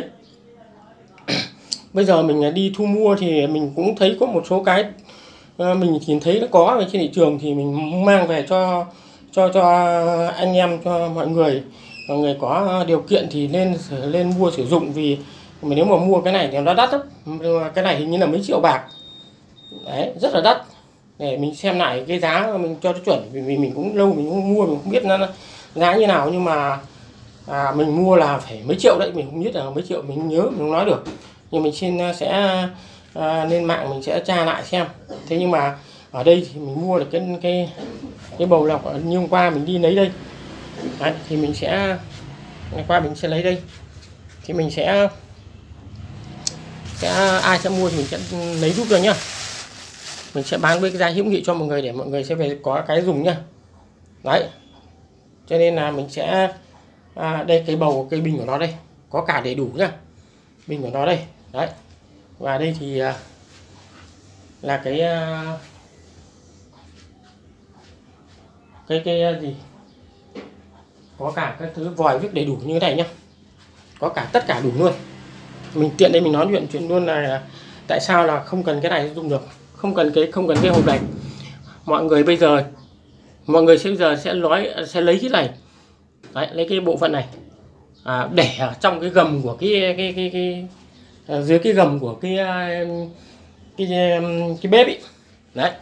Speaker 1: bây giờ mình đi thu mua thì mình cũng thấy có một số cái mình nhìn thấy nó có ở trên thị trường thì mình mang về cho cho cho anh em, cho mọi người, mọi người có điều kiện thì lên lên mua sử dụng. Vì mà nếu mà mua cái này thì nó đắt lắm, cái này hình như là mấy triệu bạc đấy, rất là đắt. Để mình xem lại cái giá mình cho nó chuẩn, vì mình cũng lâu mình không mua, mình không biết nó giá như nào, nhưng mà à, mình mua là phải mấy triệu đấy, mình không biết là mấy triệu, mình nhớ mình không nói được, nhưng mình xin sẽ à, lên mạng mình sẽ tra lại xem. Thế nhưng mà ở đây thì mình mua được cái cái cái bầu lọc như hôm qua mình đi lấy đây đấy, thì mình sẽ ngày qua mình sẽ lấy đây, thì mình sẽ sẽ ai sẽ mua thì mình sẽ lấy giúp rồi nhá. Mình sẽ bán với cái giá hữu nghị cho mọi người để mọi người sẽ về có cái dùng nhá. Đấy, cho nên là mình sẽ à, đây cái bầu cái bình của nó đây có cả đầy đủ nhá, bình của nó đây đấy. Và đây thì à, là cái à, cái cái gì, có cả các thứ vòi viết đầy đủ như thế này nhá, có cả tất cả đủ luôn. Mình tiện đây mình nói chuyện chuyện luôn là tại sao là không cần cái này dùng được, không cần cái không cần cái hộp này. Mọi người bây giờ mọi người sẽ bây giờ sẽ nói sẽ lấy cái này đấy, lấy cái bộ phận này à, để ở trong cái gầm của cái cái cái, cái, cái dưới cái gầm của cái cái cái, cái bếp ý. Đấy,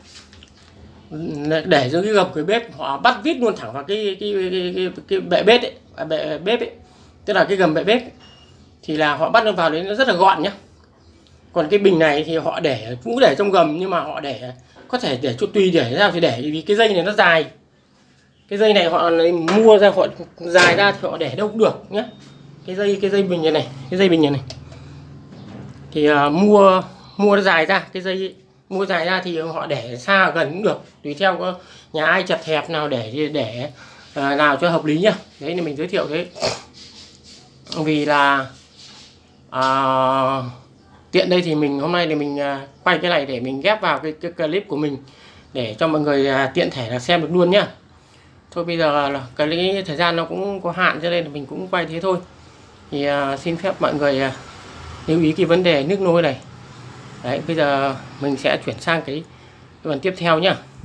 Speaker 1: để dưới cái gầm cái bếp họ bắt vít luôn thẳng vào cái cái cái, cái, cái bệ bếp ấy, bệ bếp ấy, tức là cái gầm bệ bếp ấy. Thì là họ bắt nó vào đấy nó rất là gọn nhá. Còn cái bình này thì họ để cũng để trong gầm, nhưng mà họ để có thể để cho tùy để ra thì để, vì cái dây này nó dài, cái dây này họ mua ra họ dài ra thì họ để đâu cũng được nhé. Cái dây cái dây bình này này, cái dây bình này này thì uh, mua mua nó dài ra, cái dây mua dài ra thì họ để xa gần cũng được, tùy theo có nhà ai chật hẹp nào để để uh, nào cho hợp lý nhá. Đấy là mình giới thiệu thế, vì là uh, tiện đây thì mình hôm nay thì mình uh, quay cái này để mình ghép vào cái, cái clip của mình để cho mọi người uh, tiện thể là xem được luôn nhá. Thôi bây giờ là cái thời gian nó cũng có hạn cho nên là mình cũng quay thế thôi. Thì uh, xin phép mọi người uh, lưu ý cái vấn đề nước nôi này. Đấy, bây giờ mình sẽ chuyển sang cái, cái phần tiếp theo nhá.